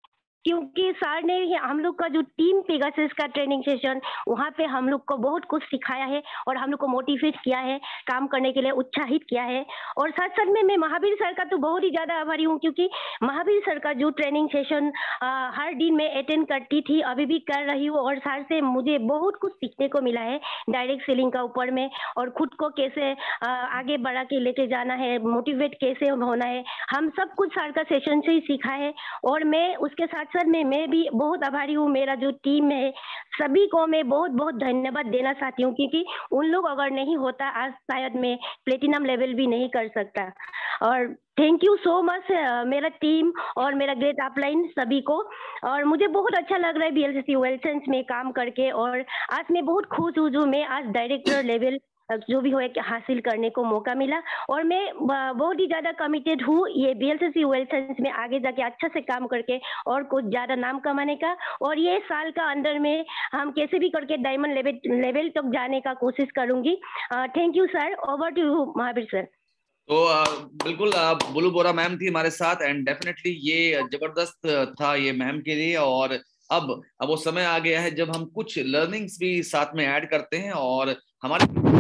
क्योंकि सर ने हम लोग का जो टीम पेगासस का ट्रेनिंग सेशन, वहाँ पे हम लोग को बहुत कुछ सिखाया है और हम लोग को मोटिवेट किया है, काम करने के लिए उत्साहित किया है। और साथ साथ में मैं महावीर सर का तो बहुत ही ज़्यादा आभारी हूँ, क्योंकि महावीर सर का जो ट्रेनिंग सेशन हर दिन में अटेंड करती थी, अभी भी कर रही हूँ, और सर से मुझे बहुत कुछ सीखने को मिला है डायरेक्ट सेलिंग का ऊपर में, और खुद को कैसे आ, आगे बढ़ा के लेके जाना है, मोटिवेट कैसे होना है, हम सब कुछ सर का सेशन से ही सीखा है। और मैं उसके साथ साथ में मैं भी बहुत आभारी हूँ, मेरा जो टीम है सभी को मैं बहुत बहुत धन्यवाद देना चाहती हूँ, क्योंकि उन लोग अगर नहीं होता आज शायद मैं प्लेटिनम लेवल भी नहीं कर सकता। और थैंक यू सो मच मेरा टीम और मेरा ग्रेट अपलाइन सभी को। और मुझे बहुत अच्छा लग रहा है बीएलसीसी वेलसेंस में काम करके, और आज मैं बहुत खुश हूँ जो मैं आज डायरेक्टर लेवल जो भी हो एक हासिल करने को मौका मिला। और मैं बहुत ही ज़्यादा कमिटेड हूँ ये बीएलसीसी वेलसेंस में आगे जाके अच्छा से काम करके और कुछ ज़्यादा नाम कमाने का, और ये साल का अंदर में हम कैसे भी करके डायमंड लेवल लेवल तक जाने का कोशिश करूँगी। Thank you sir, over to you Mahavir sir. तो बिल्कुल बुलू बोरा मैम थी हमारे साथ, एंड डेफिनेटली ये जबरदस्त था ये मैम के लिए। और अब अब वो समय आ गया है जब हम कुछ लर्निंग्स भी साथ में ऐड करते हैं, और हमारे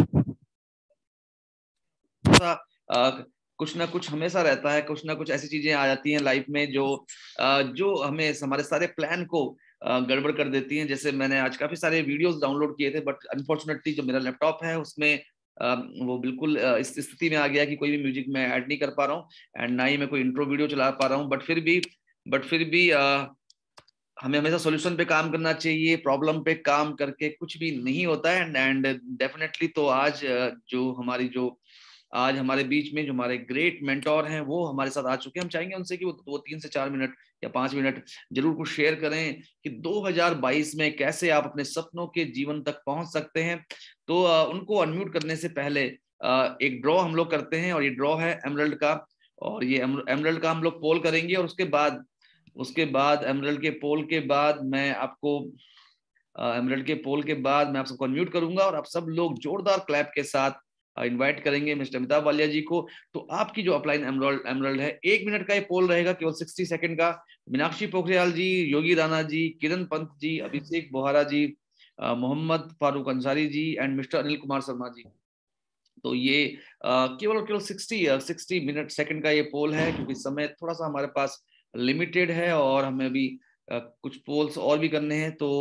आ, कुछ ना कुछ हमेशा रहता है, कुछ ना कुछ ऐसी चीजें आ जाती हैं लाइफ में जो आ, जो हमें हमारे सारे प्लान को गड़बड़ कर देती हैं। जैसे मैंने आज काफी सारे वीडियोस डाउनलोड किए थे, बट अनफॉर्चुनेटली जो मेरा लैपटॉप है उसमें Uh, वो बिल्कुल uh, इस स्थिति में आ गया कि कोई भी म्यूजिक मैं ऐड नहीं कर पा रहा हूँ, एंड ना ही मैं कोई इंट्रो वीडियो चला पा रहा हूँ। बट फिर भी बट फिर भी uh, हमें हमेशा सॉल्यूशन पे काम करना चाहिए, प्रॉब्लम पे काम करके कुछ भी नहीं होता है। एंड एंड डेफिनेटली तो आज uh, जो हमारी जो आज हमारे बीच में जो हमारे ग्रेट मेंटोर हैं वो हमारे साथ आ चुके हैं। हम चाहेंगे उनसे कि वो दो तीन से चार मिनट या पांच मिनट जरूर कुछ शेयर करें कि दो हज़ार बाईस में कैसे आप अपने सपनों के जीवन तक पहुंच सकते हैं। तो आ, उनको अनम्यूट करने से पहले आ, एक ड्रॉ हम लोग करते हैं, और ये ड्रॉ है एमरल्ड का, और ये एमरल्ड का हम लोग पोल करेंगे, और उसके बाद उसके बाद एमरल्ड के पोल के बाद मैं आपको एमरल्ड के पोल के बाद मैं आप सबको अनम्यूट करूंगा, और आप सब लोग जोरदार क्लैप के साथ इनवाइट करेंगे मिस्टर अमिताभ वालिया जी को। तो आपकी जो अपलाइन एमरल्ड एमरल्ड है, एक मिनट का ये पोल रहेगा, केवल साठ सेकंड का। Meenakshi Pokhriyal ji, Yogi Rana ji, Kiran Pant ji, Abhishek Bohara ji, Mohammad Farooq Ansari ji and mister Anil Kumar Sharma ji. तो ये केवल केवल साठ साठ मिनट सेकंड का ये पोल है, क्योंकि समय थोड़ा सा हमारे पास लिमिटेड है और हमें अभी कुछ पोल्स और भी करने हैं। तो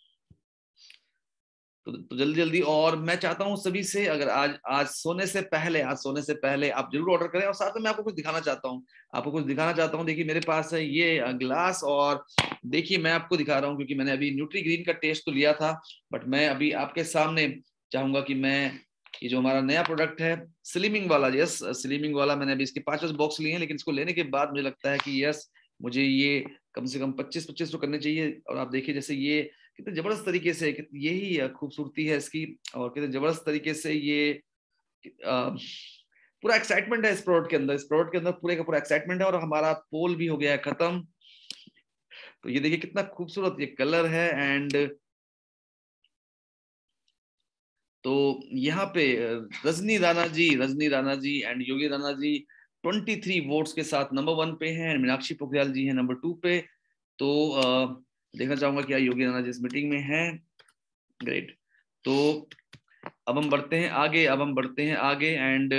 तो, तो जल्दी जल्दी, और मैं चाहता हूँ सभी से, अगर आज आज सोने से पहले आज सोने से पहले आप जरूर ऑर्डर करें। और साथ में मैं आपको कुछ दिखाना चाहता हूँ आपको कुछ दिखाना चाहता हूँ देखिए मेरे पास है ये ग्लास, और देखिए मैं आपको दिखा रहा हूँ, क्योंकि मैंने अभी न्यूट्री ग्रीन का टेस्ट तो लिया था, बट मैं अभी आपके सामने चाहूंगा कि मैं ये जो हमारा नया प्रोडक्ट है स्लिमिंग वाला, यस स्लिमिंग वाला, मैंने अभी इसके पांच बॉक्स लिए हैं, लेकिन इसको लेने के बाद मुझे लगता है कि यस मुझे ये कम से कम पच्चीस पच्चीस तो करने चाहिए। और आप देखिए जैसे ये कितने जबरदस्त तरीके से, यही खूबसूरती है इसकी, और कितने जबरदस्त तरीके से ये आ, पूरा एक्साइटमेंट है इस प्रोडक्ट के अंदर इस प्रोडक्ट के अंदर पूरे का पूरा एक्साइटमेंट है। और हमारा पोल भी हो गया है खत्म। तो ये देखिए कितना खूबसूरत ये कलर है। एंड तो यहाँ पे रजनी राणा जी रजनी राणा जी एंड योगी राणा जी तेईस वोट्स के साथ नंबर वन पे हैं, मीनाक्षी पोखरियाल जी हैं नंबर टू पे। तो आ, देखना चाहूंगा क्या योगी राणा जी इस मीटिंग में हैं। ग्रेट। तो अब हम बढ़ते हैं आगे अब हम बढ़ते हैं आगे एंड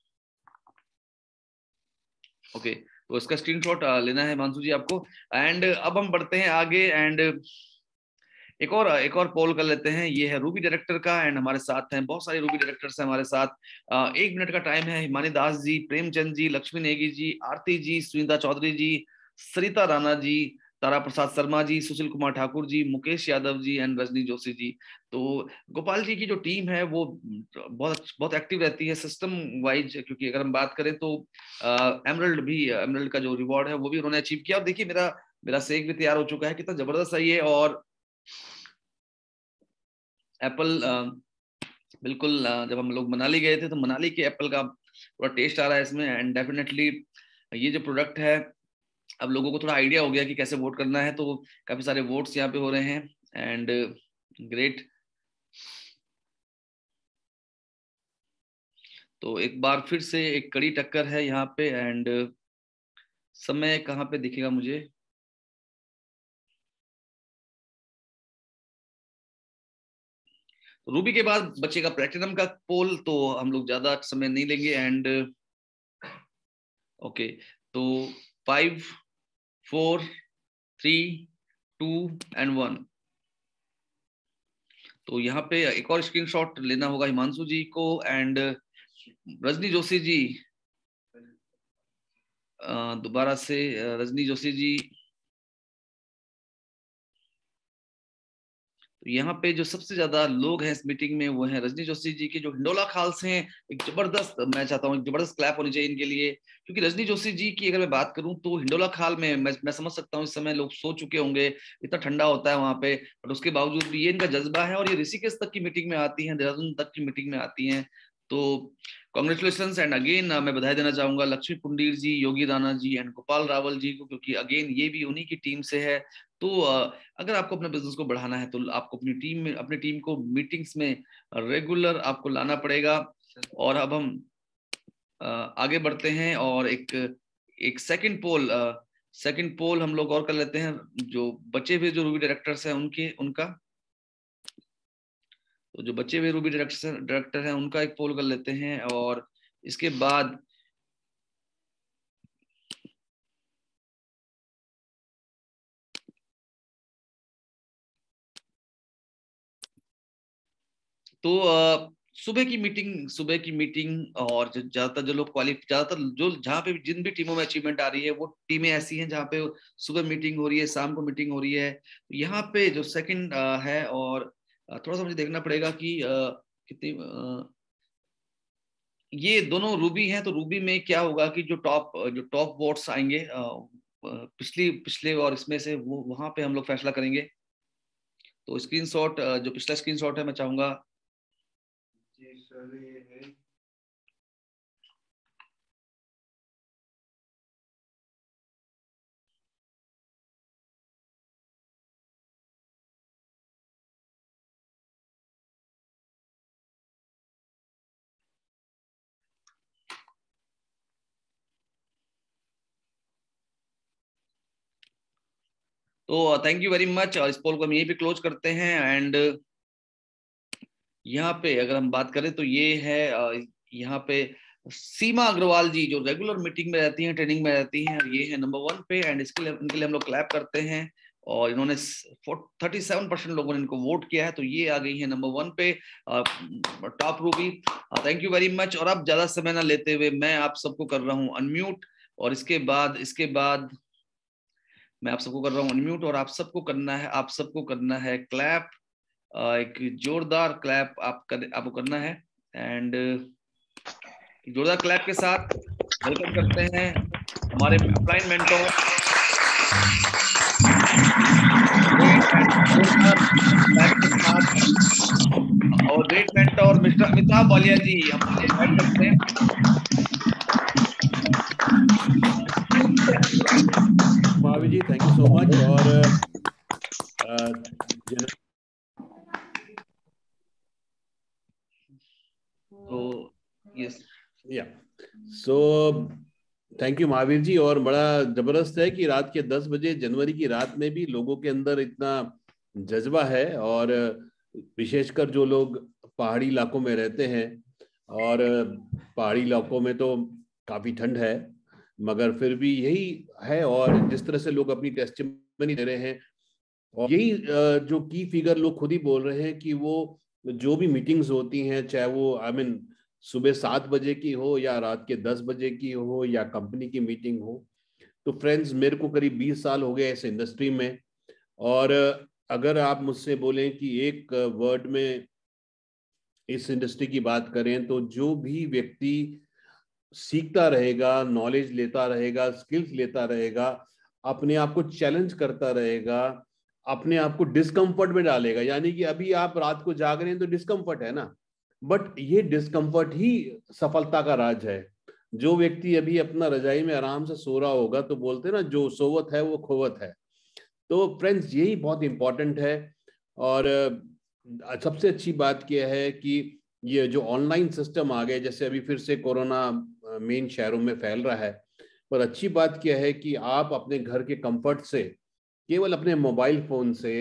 ओके तो इसका स्क्रीनशॉट लेना है मानसू जी आपको। एंड अब हम बढ़ते हैं आगे एंड एक और एक और पोल कर लेते हैं। ये है रूबी डायरेक्टर का, एंड हमारे साथ हैं बहुत सारे रूबी डायरेक्टर्स हैं हमारे साथ। एक मिनट का टाइम है। हिमानी दास जी, प्रेमचंद जी, लक्ष्मी नेगी जी, आरती जी, सुनीता चौधरी जी, सरिता राणा जी, तारा प्रसाद शर्मा जी, सुशील कुमार ठाकुर जी, मुकेश यादव जी एंड रजनी जोशी जी। तो गोपाल जी की जो टीम है वो बहुत बहुत एक्टिव रहती है सिस्टम वाइज, क्योंकि अगर हम बात करें तो एमरल्ड भी एमरल्ड का जो रिवॉर्ड है वो भी उन्होंने अचीव किया। और देखिए मेरा मेरा शेक भी तैयार हो चुका है, कितना जबरदस्त है ये। और एप्पल बिल्कुल जब हम लोग मनाली गए थे तो मनाली के एप्पल का पूरा टेस्ट आ रहा है इसमें। एंड डेफिनेटली ये जो प्रोडक्ट है अब लोगों को थोड़ा आइडिया हो गया कि कैसे वोट करना है, तो काफी सारे वोट्स यहाँ पे हो रहे हैं एंड ग्रेट। तो एक बार फिर से एक कड़ी टक्कर है यहाँ पे। एंड समय कहाँ पे दिखेगा मुझे? रूबी के बाद बचेगा प्लेटिनम का पोल, तो हम लोग ज्यादा समय नहीं लेंगे। एंड ओके, तो five four three two and one. तो यहाँ पे एक और स्क्रीनशॉट लेना होगा हिमांशु जी को। एंड रजनी जोशी जी, दोबारा से रजनी जोशी जी। तो यहाँ पे जो सबसे ज्यादा लोग हैं इस मीटिंग में वो हैं रजनी जोशी जी के, जो हिंडोला खाल से हैं। एक जबरदस्त, मैं चाहता हूँ एक जबरदस्त क्लैप होनी चाहिए इनके लिए, क्योंकि रजनी जोशी जी की अगर मैं बात करूं तो हिंडोला खाल में मैं, मैं समझ सकता हूँ इस समय लोग सो चुके होंगे, इतना ठंडा होता है वहां पे, और उसके बावजूद भी ये इनका जज्बा है, और ये ऋषिकेश तक की मीटिंग में आती है, देहरादून तक की मीटिंग में आती है। तो कॉन्ग्रेचुलेशन। एंड अगेन मैं बधाई देना चाहूंगा लक्ष्मी पुंडीर जी, योगी राणा जी एंड गोपाल रावल जी को, क्योंकि अगेन ये भी उन्हीं की टीम से है। तो अगर आपको अपने बिजनेस को बढ़ाना है तो आपको अपनी टीम में, अपनी टीम को मीटिंग्स में रेगुलर आपको लाना पड़ेगा। और अब हम आगे बढ़ते हैं और एक एक सेकंड पोल सेकंड पोल हम लोग और कर लेते हैं, जो बचे हुए जो रूबी डायरेक्टर्स हैं उनके उनका तो जो बचे हुए रूबी डायरेक्टर डायरेक्टर हैं उनका एक पोल कर लेते हैं। और इसके बाद तो सुबह की मीटिंग सुबह की मीटिंग और ज्यादातर जो लोग क्वालिफाई, ज्यादातर जो जहाँ पे जिन भी टीमों में अचीवमेंट आ रही है वो टीमें ऐसी हैं जहाँ पे सुबह मीटिंग हो रही है, शाम को मीटिंग हो रही है। यहाँ पे जो सेकंड है, और थोड़ा सा मुझे देखना पड़ेगा कि कितनी, ये दोनों रूबी हैं, तो रूबी में क्या होगा कि जो टॉप जो टॉप वोट्स आएंगे पिछली पिछले और इसमें से, वो वहां पे हम लोग फैसला करेंगे। तो स्क्रीनशॉट, जो पिछला स्क्रीनशॉट है मैं चाहूंगा जी सर ये है। तो थैंक यू वेरी मच, और इस पोल को हम यहीं पे क्लोज करते हैं। एंड यहाँ पे अगर हम बात करें तो ये है, यहाँ पे सीमा अग्रवाल जी जो रेगुलर मीटिंग में रहती हैं, ट्रेनिंग में रहती हैं, ये है नंबर वन पे। एंड इसके लिए इनके लिए हम लोग क्लैप करते हैं, और इन्होंने थर्टी सेवन परसेंट लोगों ने इनको वोट किया है, तो ये आ गई है नंबर वन पे, top ruby. Thank you very much. और अब ज्यादा समय ना लेते हुए मैं आप सबको कर रहा हूँ अनम्यूट, और इसके बाद इसके बाद मैं आप सबको कर रहा हूँ अनम्यूट, और आप सबको करना है आप सबको करना है क्लैप, एक जोरदार क्लैप आप कर, आपको करना है। एंड जोरदार क्लैप के साथ वेलकम करते हैं हमारे अपलाइन मेंटोर और great mentor mister Amitabh Walia ji, हम इनवाइट करते हैं। Mahavir ji thank you so much. और तो yes yeah so thank you Mahavir ji. और बड़ा जबरदस्त है कि रात के दस बजे जनवरी की रात में भी लोगों के अंदर इतना जज्बा है, और विशेषकर जो लोग पहाड़ी इलाकों में रहते हैं, और पहाड़ी इलाकों में तो काफी ठंड है मगर फिर भी यही है, और जिस तरह से लोग अपनी टेस्टिमनी दे रहे हैं, और यही जो की फिगर लोग खुद ही बोल रहे हैं कि वो जो भी मीटिंग्स होती हैं, चाहे वो आई मीन सुबह सात बजे की हो या रात के दस बजे की हो या कंपनी की मीटिंग हो। तो फ्रेंड्स मेरे को करीब बीस साल हो गए इस इंडस्ट्री में, और अगर आप मुझसे बोलें कि एक वर्ड में इस इंडस्ट्री की बात करें तो जो भी व्यक्ति सीखता रहेगा, नॉलेज लेता रहेगा, स्किल्स लेता रहेगा, अपने आप को चैलेंज करता रहेगा, अपने आप को डिस्कम्फर्ट में डालेगा, यानी कि अभी आप रात को जाग रहे हैं तो डिस्कम्फर्ट है ना, बट ये डिस्कम्फर्ट ही सफलता का राज है। जो व्यक्ति अभी अपना रजाई में आराम से सो रहा होगा तो बोलते हैं ना, जो सोवत है वो खोवत है। तो फ्रेंड्स यही बहुत इंपॉर्टेंट है। और सबसे अच्छी बात यह है कि ये जो ऑनलाइन सिस्टम आ गए, जैसे अभी फिर से कोरोना मेन शहरों में फैल रहा है, पर अच्छी बात क्या है कि आप अपने घर के कंफर्ट से केवल अपने मोबाइल फोन से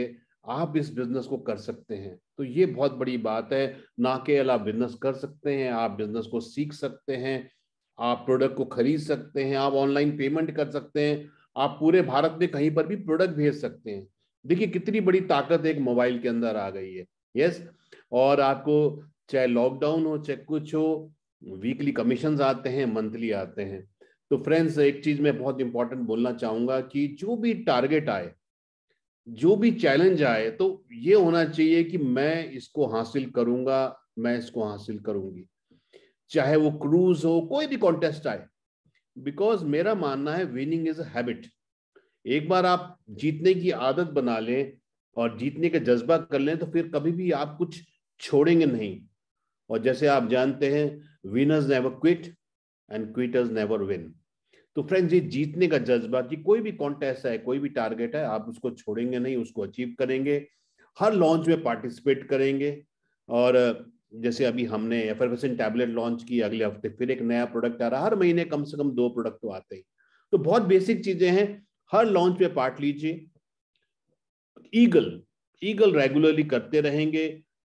आप इस बिजनेस को कर सकते हैं। तो ये बहुत बड़ी बात है। ना केवल आप बिजनेस कर सकते हैं, आप बिजनेस को सीख सकते हैं, आप प्रोडक्ट को खरीद सकते हैं, आप ऑनलाइन पेमेंट कर सकते हैं, आप पूरे भारत में कहीं पर भी प्रोडक्ट भेज सकते हैं। देखिए कितनी बड़ी ताकत एक मोबाइल के अंदर आ गई है। यस, और आपको चाहे लॉकडाउन हो चाहे कुछ हो, वीकली कमीशंस आते हैं, मंथली आते हैं। तो फ्रेंड्स, एक चीज मैं बहुत इंपॉर्टेंट बोलना चाहूंगा कि जो भी टारगेट आए, जो भी चैलेंज आए, तो ये होना चाहिए कि मैं इसको हासिल करूंगा, मैं इसको हासिल करूंगी, चाहे वो क्रूज हो, कोई भी कॉन्टेस्ट आए। बिकॉज मेरा मानना है विनिंग इज अ हैबिट। एक बार आप जीतने की आदत बना लें और जीतने का जज्बा कर लें तो फिर कभी भी आप कुछ छोड़ेंगे नहीं। और जैसे आप जानते हैं, winners never quit and quitters never win. तो फ्रेंड्स, ये जीतने का जज्बा कि कोई भी कॉन्टेस्ट है, कोई भी टारगेट है, आप उसको छोड़ेंगे नहीं, उसको अचीव करेंगे, हर लॉन्च में पार्टिसिपेट करेंगे। और जैसे अभी हमने एफर्वेसेंट टैबलेट लॉन्च की, अगले हफ्ते फिर एक नया प्रोडक्ट आ रहा है, हर महीने कम से कम दो प्रोडक्ट तो आते ही। तो बहुत बेसिक चीजें हैं, हर लॉन्च में पार्ट लीजिए। ईगल ईगल रेगुलरली करते रहेंगे,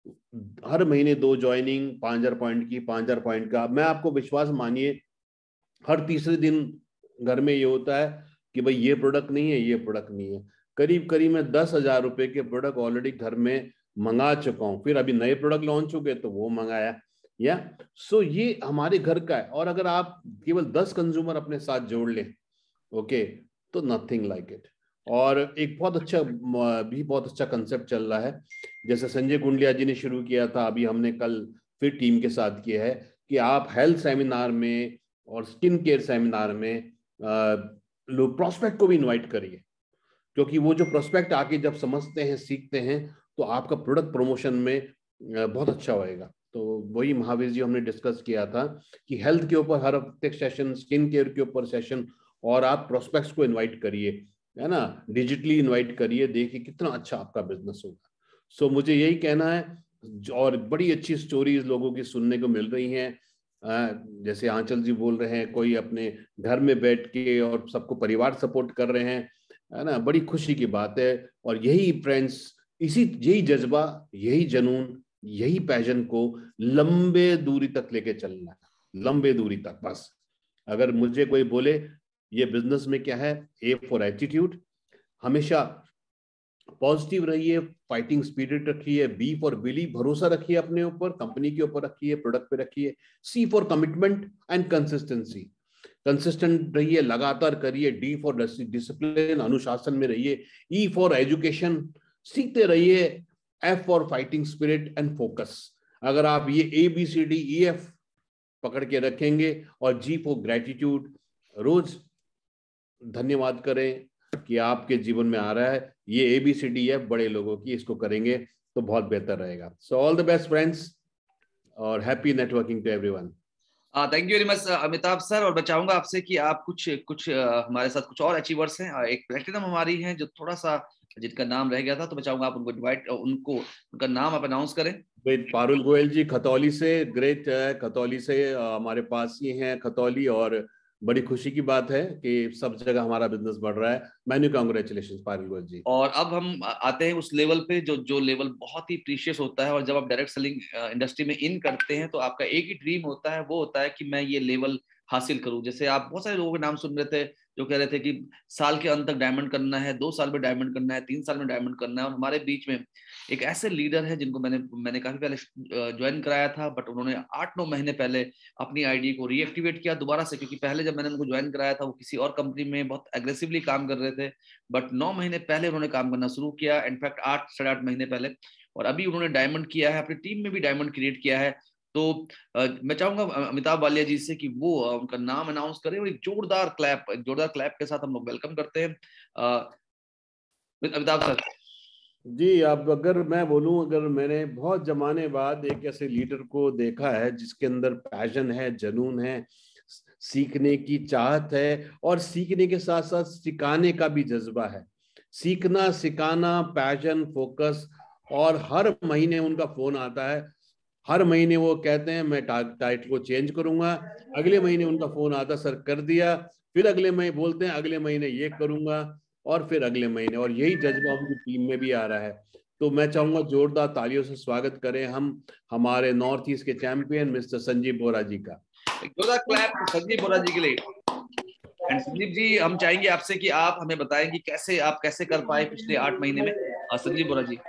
हर महीने दो ज्वाइनिंग, पांच हजार पॉइंट की, पांच हजार पॉइंट का। मैं आपको विश्वास मानिए, हर तीसरे दिन घर में ये होता है कि भाई ये प्रोडक्ट नहीं है, ये प्रोडक्ट नहीं है। करीब करीब मैं दस हजार रुपए के प्रोडक्ट ऑलरेडी घर में मंगा चुका हूँ। फिर अभी नए प्रोडक्ट लॉन्च हो गए तो वो मंगाया। या सो ये हमारे घर का है। और अगर आप केवल दस कंज्यूमर अपने साथ जोड़ लें, ओके, तो नथिंग लाइक इट। और एक बहुत अच्छा भी बहुत अच्छा कंसेप्ट चल रहा है, जैसे संजय कुंडलिया जी ने शुरू किया था, अभी हमने कल फिर टीम के साथ किया है कि आप हेल्थ सेमिनार में और स्किन केयर सेमिनार में लोग प्रोस्पेक्ट को भी इनवाइट करिए। क्योंकि वो जो प्रोस्पेक्ट आके जब समझते हैं, सीखते हैं, तो आपका प्रोडक्ट प्रमोशन में बहुत अच्छा होएगा। तो वही महावीर जी हमने डिस्कस किया था कि हेल्थ के ऊपर हर हफ्ते सेशन, स्किन केयर के ऊपर सेशन, और आप प्रोस्पेक्ट्स को इनवाइट करिए, है ना, डिजिटली इनवाइट करिए, देखिए कितना अच्छा आपका बिजनेस होगा। सो so, मुझे यही कहना है। और बड़ी अच्छी स्टोरीज लोगों की सुनने को मिल रही हैं, जैसे आंचल जी बोल रहे हैं, कोई अपने घर में बैठ के और सबको परिवार सपोर्ट कर रहे हैं, है ना, बड़ी खुशी की बात है। और यही फ्रेंड्स, इसी यही जज्बा, यही जुनून, यही पैशन को लंबे दूरी तक लेके चलना है, लंबे दूरी तक। बस अगर मुझे कोई बोले ये बिजनेस में क्या है, ए फॉर एटीट्यूड, हमेशा पॉजिटिव रहिए, फाइटिंग स्पिरिट रखिए, बी फॉर बिलीव, भरोसा रखिए अपने ऊपर, कंपनी के ऊपर रखिए, प्रोडक्ट पे रखिए, C for commitment and consistency, consistent रहिए, लगातार करिए, डी फॉर डिसिप्लिन, अनुशासन में रहिए, ई फॉर एजुकेशन, सीखते रहिए, F for fighting spirit and focus. अगर आप ये A B C D E F पकड़ के रखेंगे, और जी फॉर ग्रेटिट्यूड, रोज धन्यवाद करें कि आपके जीवन में आ रहा है ये A B C D F बड़े लोगों की, इसको करेंगे तो बहुत बेहतर रहेगा। So all the best friends, और happy networking to everyone. Thank you very much Amitabh sir. और मैं चाहूंगा आपसे कि आप कुछ कुछ uh, हमारे साथ कुछ और अचीवर्स हैं, uh, एक प्लेटिनम हमारी हैं जो थोड़ा सा जिनका नाम रह गया था, तो मैं चाहूंगा आप उनको इनवाइट, उनको उनका नाम आप अनाउंस करें। ग्रेट पारुल गोयल जी खतौली से, ग्रेट खतौली से हमारे पास ही हैं खतौली, और बड़ी खुशी की बात है कि सब जगह हमारा बिजनेस बढ़ रहा है। Many congratulations Parul Goyal ji. और अब हम आते हैं उस लेवल पे जो जो लेवल बहुत ही प्रीशियस होता है, और जब आप डायरेक्ट सेलिंग इंडस्ट्री में इन करते हैं तो आपका एक ही ड्रीम होता है, वो होता है कि मैं ये लेवल हासिल करूं। जैसे आप बहुत सारे लोगों के नाम सुन रहे थे जो कह रहे थे कि साल के अंत तक डायमंड करना है, दो साल में डायमंड करना है, तीन साल में डायमंड करना है। और हमारे बीच में एक ऐसे लीडर है जिनको मैंने मैंने काफी पहले ज्वाइन कराया था, बट उन्होंने आठ नौ महीने पहले अपनी आईडी को रीएक्टिवेट किया दोबारा से, क्योंकि पहले जब मैंने उनको ज्वाइन कराया था वो किसी और कंपनी में बहुत एग्रेसिवली काम कर रहे थे, बट नौ महीने पहले उन्होंने काम करना शुरू किया, इनफैक्ट आठ साढ़े आठ महीने पहले, और अभी उन्होंने डायमंड किया है, अपनी टीम में भी डायमंड क्रिएट किया है। तो uh, मैं चाहूंगा अमिताभ वालिया जी से कि वो uh, उनका नाम अनाउंस करें, और एक जोरदार क्लैप एक जोरदार क्लैप के साथ हम लोग वेलकम करते हैं uh, अमिताभ सर जी। अब अगर मैं बोलूं, अगर मैंने बहुत जमाने बाद एक ऐसे लीडर को देखा है जिसके अंदर पैशन है, जुनून है, सीखने की चाहत है, और सीखने के साथ साथ सिखाने का भी जज्बा है, सीखना सिखाना, पैशन, फोकस। और हर महीने उनका फोन आता है, हर महीने वो कहते हैं मैं टाइटल को चेंज करूंगा, अगले महीने उनका फोन आता, सर कर दिया, फिर अगले महीने बोलते हैं अगले महीने ये करूंगा, और फिर अगले महीने, और यही जज्बा उनकी टीम में भी आ रहा है। तो मैं चाहूंगा जोरदार तालियों से स्वागत करें हम हमारे नॉर्थ ईस्ट के चैंपियन मिस्टर संजीव बोरा जी का। जोरदार क्लैप संजीव बोरा जी के लिए। एंड संजीव जी, हम चाहेंगे आपसे कि आप हमें बताएं कि कैसे आप कैसे कर पाए पिछले आठ महीने में। संजीव बोरा जी।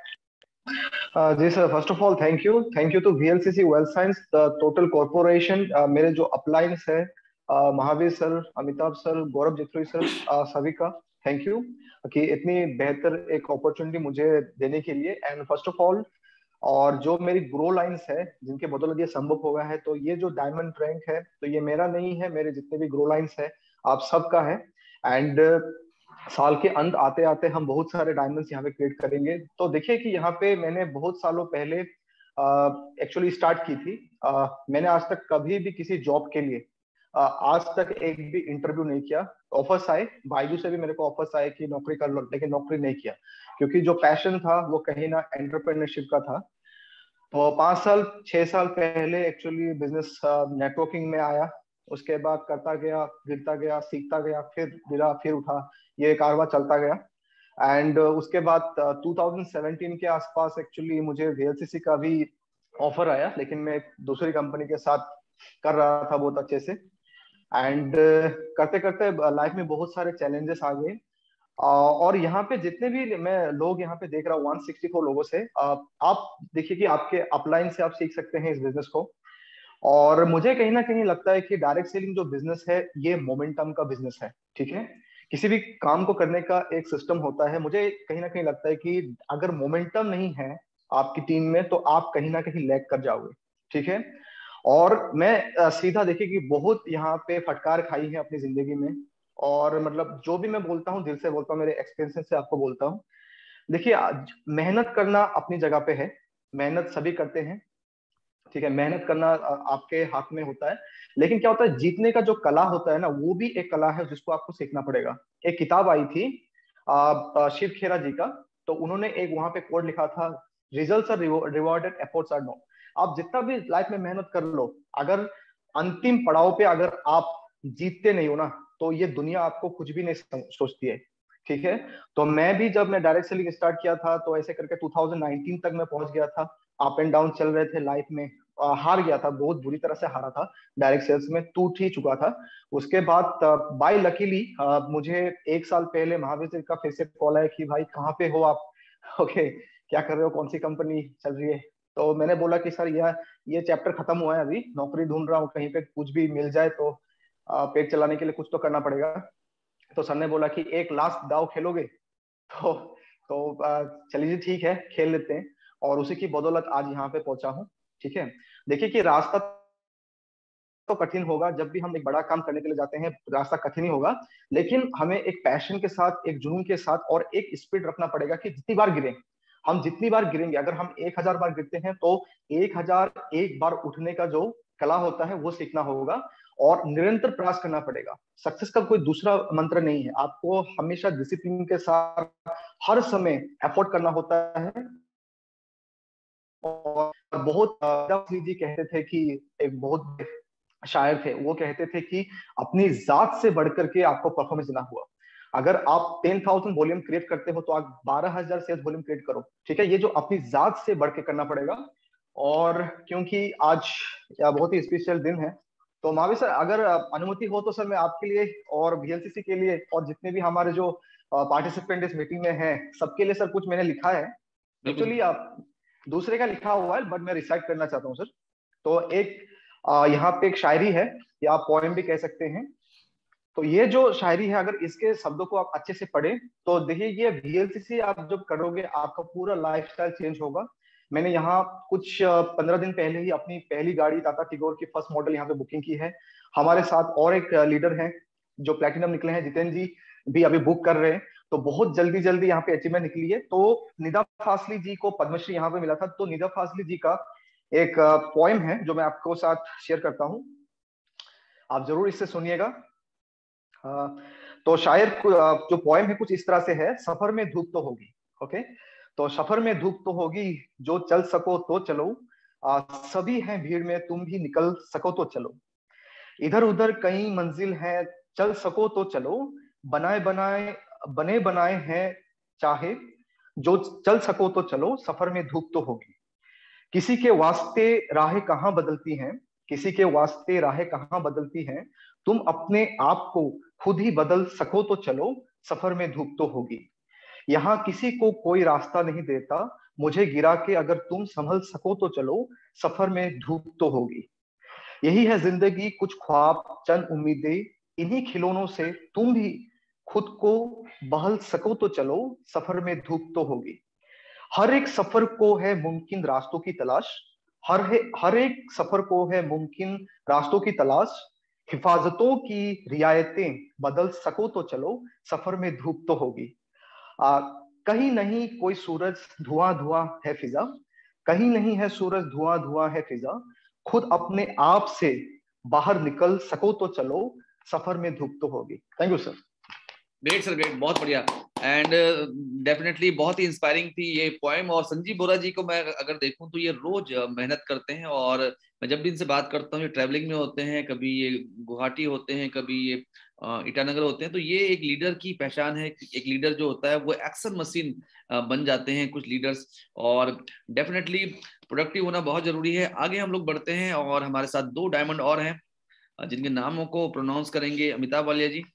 Uh, जी sir, first of all thank you thank you to VLCC wealth science total corporation, मेरे जो अपलाइंस है uh, Mahavir sir, Amitabh sir, Gaurav Jitroi sir, uh, सभी का थैंक यू कि इतनी बेहतर एक अपॉर्चुनिटी मुझे देने के लिए। एंड फर्स्ट ऑफ ऑल, और जो मेरी ग्रो लाइंस है जिनके बदौलत ये संभव हो गया है, तो ये जो डायमंड रैंक है तो ये मेरा नहीं है, मेरे जितने भी ग्रो लाइंस है आप सबका है। एंड साल के अंत आते आते हम बहुत सारे डायमंड्स यहाँ पे क्रिएट करेंगे। तो देखिए कि यहाँ पे मैंने बहुत सालों पहले एक्चुअली स्टार्ट की थी। uh, मैंने आज तक कभी भी किसी जॉब के लिए uh, आज तक एक भी इंटरव्यू नहीं किया। ऑफर्स आए, बायजू से भी मेरे को ऑफर्स आए कि नौकरी कर लो, लेकिन नौकरी नहीं किया, क्योंकि जो पैशन था वो कहीं ना एंटरप्रेन्योरशिप का था। तो पांच साल छह साल पहले एक्चुअली बिजनेस नेटवर्किंग में आया, उसके बाद करता गया, गिरता गया, सीखता गया, फिर गिरा, फिर उठा, ये कारवा चलता गया। एंड uh, उसके बाद uh, दो हज़ार सत्रह के आसपास एक्चुअली मुझे वीएलसीसी का भी ऑफर आया, लेकिन मैं दूसरी कंपनी के साथ कर रहा था बहुत अच्छे से। एंड uh, करते करते लाइफ में बहुत सारे चैलेंजेस आ गए। uh, और यहाँ पे जितने भी मैं लोग यहाँ पे देख रहा हूँ एक सौ चौंसठ लोगों से, uh, आप देखिए कि आपके अपलाइन से आप सीख सकते हैं इस बिजनेस को। और मुझे कहीं ना कहीं लगता है कि डायरेक्ट सेलिंग जो बिजनेस है ये मोमेंटम का बिजनेस है, ठीक है। किसी भी काम को करने का एक सिस्टम होता है। मुझे कहीं ना कहीं लगता है कि अगर मोमेंटम नहीं है आपकी टीम में तो आप कहीं ना कहीं लैग कर जाओगे, ठीक है। और मैं सीधा देखिए कि बहुत यहाँ पे फटकार खाई है अपनी जिंदगी में, और मतलब जो भी मैं बोलता हूँ दिल से बोलता हूँ, मेरे एक्सपीरियंस से आपको बोलता हूँ। देखिए, मेहनत करना अपनी जगह पे है, मेहनत सभी करते हैं, ठीक है, मेहनत करना आपके हाथ में होता है। लेकिन क्या होता है, जीतने का जो कला होता है ना, वो भी एक कला है जिसको आपको सीखना पड़ेगा। एक किताब आई थी आ, शिव खेरा जी का, तो उन्होंने एक वहां पे कोड लिखा था, results are rewarded, efforts are no. आप जितना भी लाइफ में मेहनत कर लो, अगर अंतिम पड़ाव पे अगर आप जीतते नहीं हो ना, तो ये दुनिया आपको कुछ भी नहीं सोचती है, ठीक है। तो मैं भी जब मैं डायरेक्ट सेलिंग स्टार्ट किया था तो ऐसे करके दो हज़ार उन्नीस तक मैं पहुंच गया था। अप एंड डाउन चल रहे थे लाइफ में, आ, हार गया था, बहुत बुरी तरह से हारा था, डायरेक्ट सेल्स में टूट ही चुका था। उसके बाद बाय लकीली मुझे एक साल पहले महावीर जी का फिर से कॉल आया कि भाई कहाँ पे हो आप, ओके क्या कर रहे हो, कौन सी कंपनी चल रही है। तो मैंने बोला कि सर यह ये चैप्टर खत्म हुआ है, अभी नौकरी ढूंढ रहा हूँ, कहीं पे कुछ भी मिल जाए तो पेट चलाने के लिए कुछ तो करना पड़ेगा। तो सर ने बोला कि एक लास्ट दाव खेलोगे, तो तो चलिए जी ठीक है, खेल लेते हैं। और उसी की बदौलत आज यहाँ पे पहुंचा हूँ, ठीक है। देखिए कि रास्ता तो कठिन होगा, जब भी हम एक बड़ा काम करने के लिए जाते हैं रास्ता कठिन ही होगा, लेकिन हमें एक पैशन के साथ, एक जुनून के साथ और एक स्पीड रखना पड़ेगा कि जितनी बार गिरें, हम जितनी बार गिरेंगे, अगर हम एक हजार बार गिरते हैं तो एक हजार एक बार उठने का जो कला होता है वो सीखना होगा और निरंतर प्रयास करना पड़ेगा। सक्सेस का कोई दूसरा मंत्र नहीं है, आपको हमेशा डिसिप्लिन के साथ हर समय एफर्ट करना होता है। और बहुत जी कहते थे कि एक बहुत शायर थे, वो कहते थे कि अपनी जात से बढ़कर के आपको परफॉर्मेंस देना हुआ। अगर आप दस हज़ार वॉल्यूम क्रिएट करते हो तो आप बारह हज़ार सेल्स वॉल्यूम क्रिएट करो, ठीक है। ये जो अपनी जात से बढ़ के करना पड़ेगा। और क्योंकि आज बहुत ही स्पेशल दिन है, तो महावीर सर अगर अनुमति हो तो सर मैं आपके लिए और वीएलसीसी के लिए और जितने भी हमारे जो पार्टिसिपेंट इस मीटिंग में हैं सबके लिए सर कुछ मैंने लिखा है। एक्चुअली आप दूसरे का लिखा हुआ है बट मैं रिसाइट करना चाहता हूँ सर। तो एक यहाँ पे एक शायरी है या आप पोएम भी कह सकते हैं। तो ये जो शायरी है, अगर इसके शब्दों को आप अच्छे से पढ़े तो देखिए ये वीएलसीसी आप जब करोगे आपका पूरा लाइफस्टाइल चेंज होगा। मैंने यहाँ कुछ पंद्रह दिन पहले ही अपनी पहली गाड़ी टाटा टिगोर की फर्स्ट मॉडल यहाँ पे बुकिंग की है। हमारे साथ और एक लीडर हैं जो प्लेटिनम निकले हैं, जितेंद्र जी भी अभी बुक कर रहे हैं। तो बहुत जल्दी जल्दी यहाँ पे अचीवमेंट निकली है। तो निदा फासली जी को पद्मश्री यहाँ पे मिला था। तो निदा फासली जी का एक पोएम है जो मैं आपको साथ शेयर करता हूँ, आप जरूर इससे सुनिएगा। तो शायर जो पोएम है कुछ इस तरह से है, सफर में धूप तो होगी, ओके। तो सफर में धूप तो होगी, जो चल सको तो चलो, आ, सभी हैं भीड़ में, तुम भी निकल सको तो चलो। इधर उधर कई मंजिल है, चल सको तो चलो, बनाए बनाए बने बनाए हैं चाहे, जो चल सको तो चलो, सफर में धूप तो होगी। किसी के वास्ते राहें कहाँ बदलती हैं, किसी के वास्ते राहें कहाँ बदलती हैं, तुम अपने आप को खुद ही बदल सको तो चलो, सफर में धूप तो होगी। यहाँ किसी को कोई रास्ता नहीं देता, मुझे गिरा के अगर तुम संभल सको तो चलो, सफर में धूप तो होगी। यही है जिंदगी, कुछ ख्वाब चंद उम्मीदें, इन्हीं खिलौनों से तुम भी खुद को बहल सको तो चलो, सफर में धूप तो होगी। हर एक सफर को है मुमकिन रास्तों की तलाश, हर है, हर एक सफर को है मुमकिन रास्तों की तलाश, हिफाजतों की रियायतें बदल सको तो चलो, सफर में धूप तो होगी। आ, कहीं नहीं कोई सूरज धुआं धुआं है फिजा, कहीं नहीं है सूरज धुआं धुआं है फिजा, खुद अपने आप से बाहर निकल सको तो चलो, सफर में धूप तो होगी। Thank you sir. Great sir, great, बहुत बढ़िया। एंड डेफिनेटली uh, बहुत ही इंस्पायरिंग थी ये पोएम। और संजीव बोरा जी को मैं अगर देखूं तो ये रोज uh, मेहनत करते हैं, और मैं जब भी इनसे बात करता हूँ, ये ट्रैवलिंग में होते हैं, कभी ये गुवाहाटी होते हैं, कभी ये uh, ईटानगर होते हैं। तो ये एक लीडर की पहचान है। एक लीडर जो होता है वो एक्शन मशीन uh, बन जाते हैं कुछ लीडर्स, और डेफिनेटली प्रोडक्टिव होना बहुत जरूरी है। आगे हम लोग बढ़ते हैं और हमारे साथ दो डायमंड और हैं जिनके नामों को प्रोनाउंस करेंगे अमिताभ वालिया जी,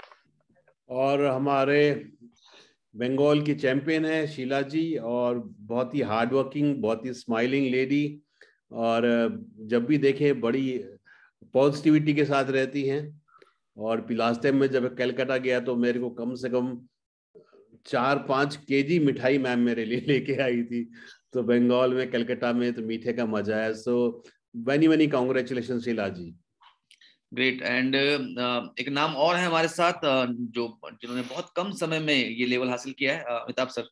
और हमारे बंगाल की चैंपियन है शीला जी, और बहुत ही हार्ड वर्किंग, बहुत ही स्माइलिंग लेडी, और जब भी देखे बड़ी पॉजिटिविटी के साथ रहती हैं। और लास्ट टाइम में जब कलकत्ता गया तो मेरे को कम से कम चार पांच केजी मिठाई मैम मेरे लिए लेके आई थी। तो बंगाल में, कलकत्ता में तो मीठे का मजा है। So very very congratulation Sheela ji. Great. And uh, एक नाम और है हमारे साथ uh, जो जिन्होंने बहुत कम समय में ये लेवल हासिल किया है, अमिताभ सर।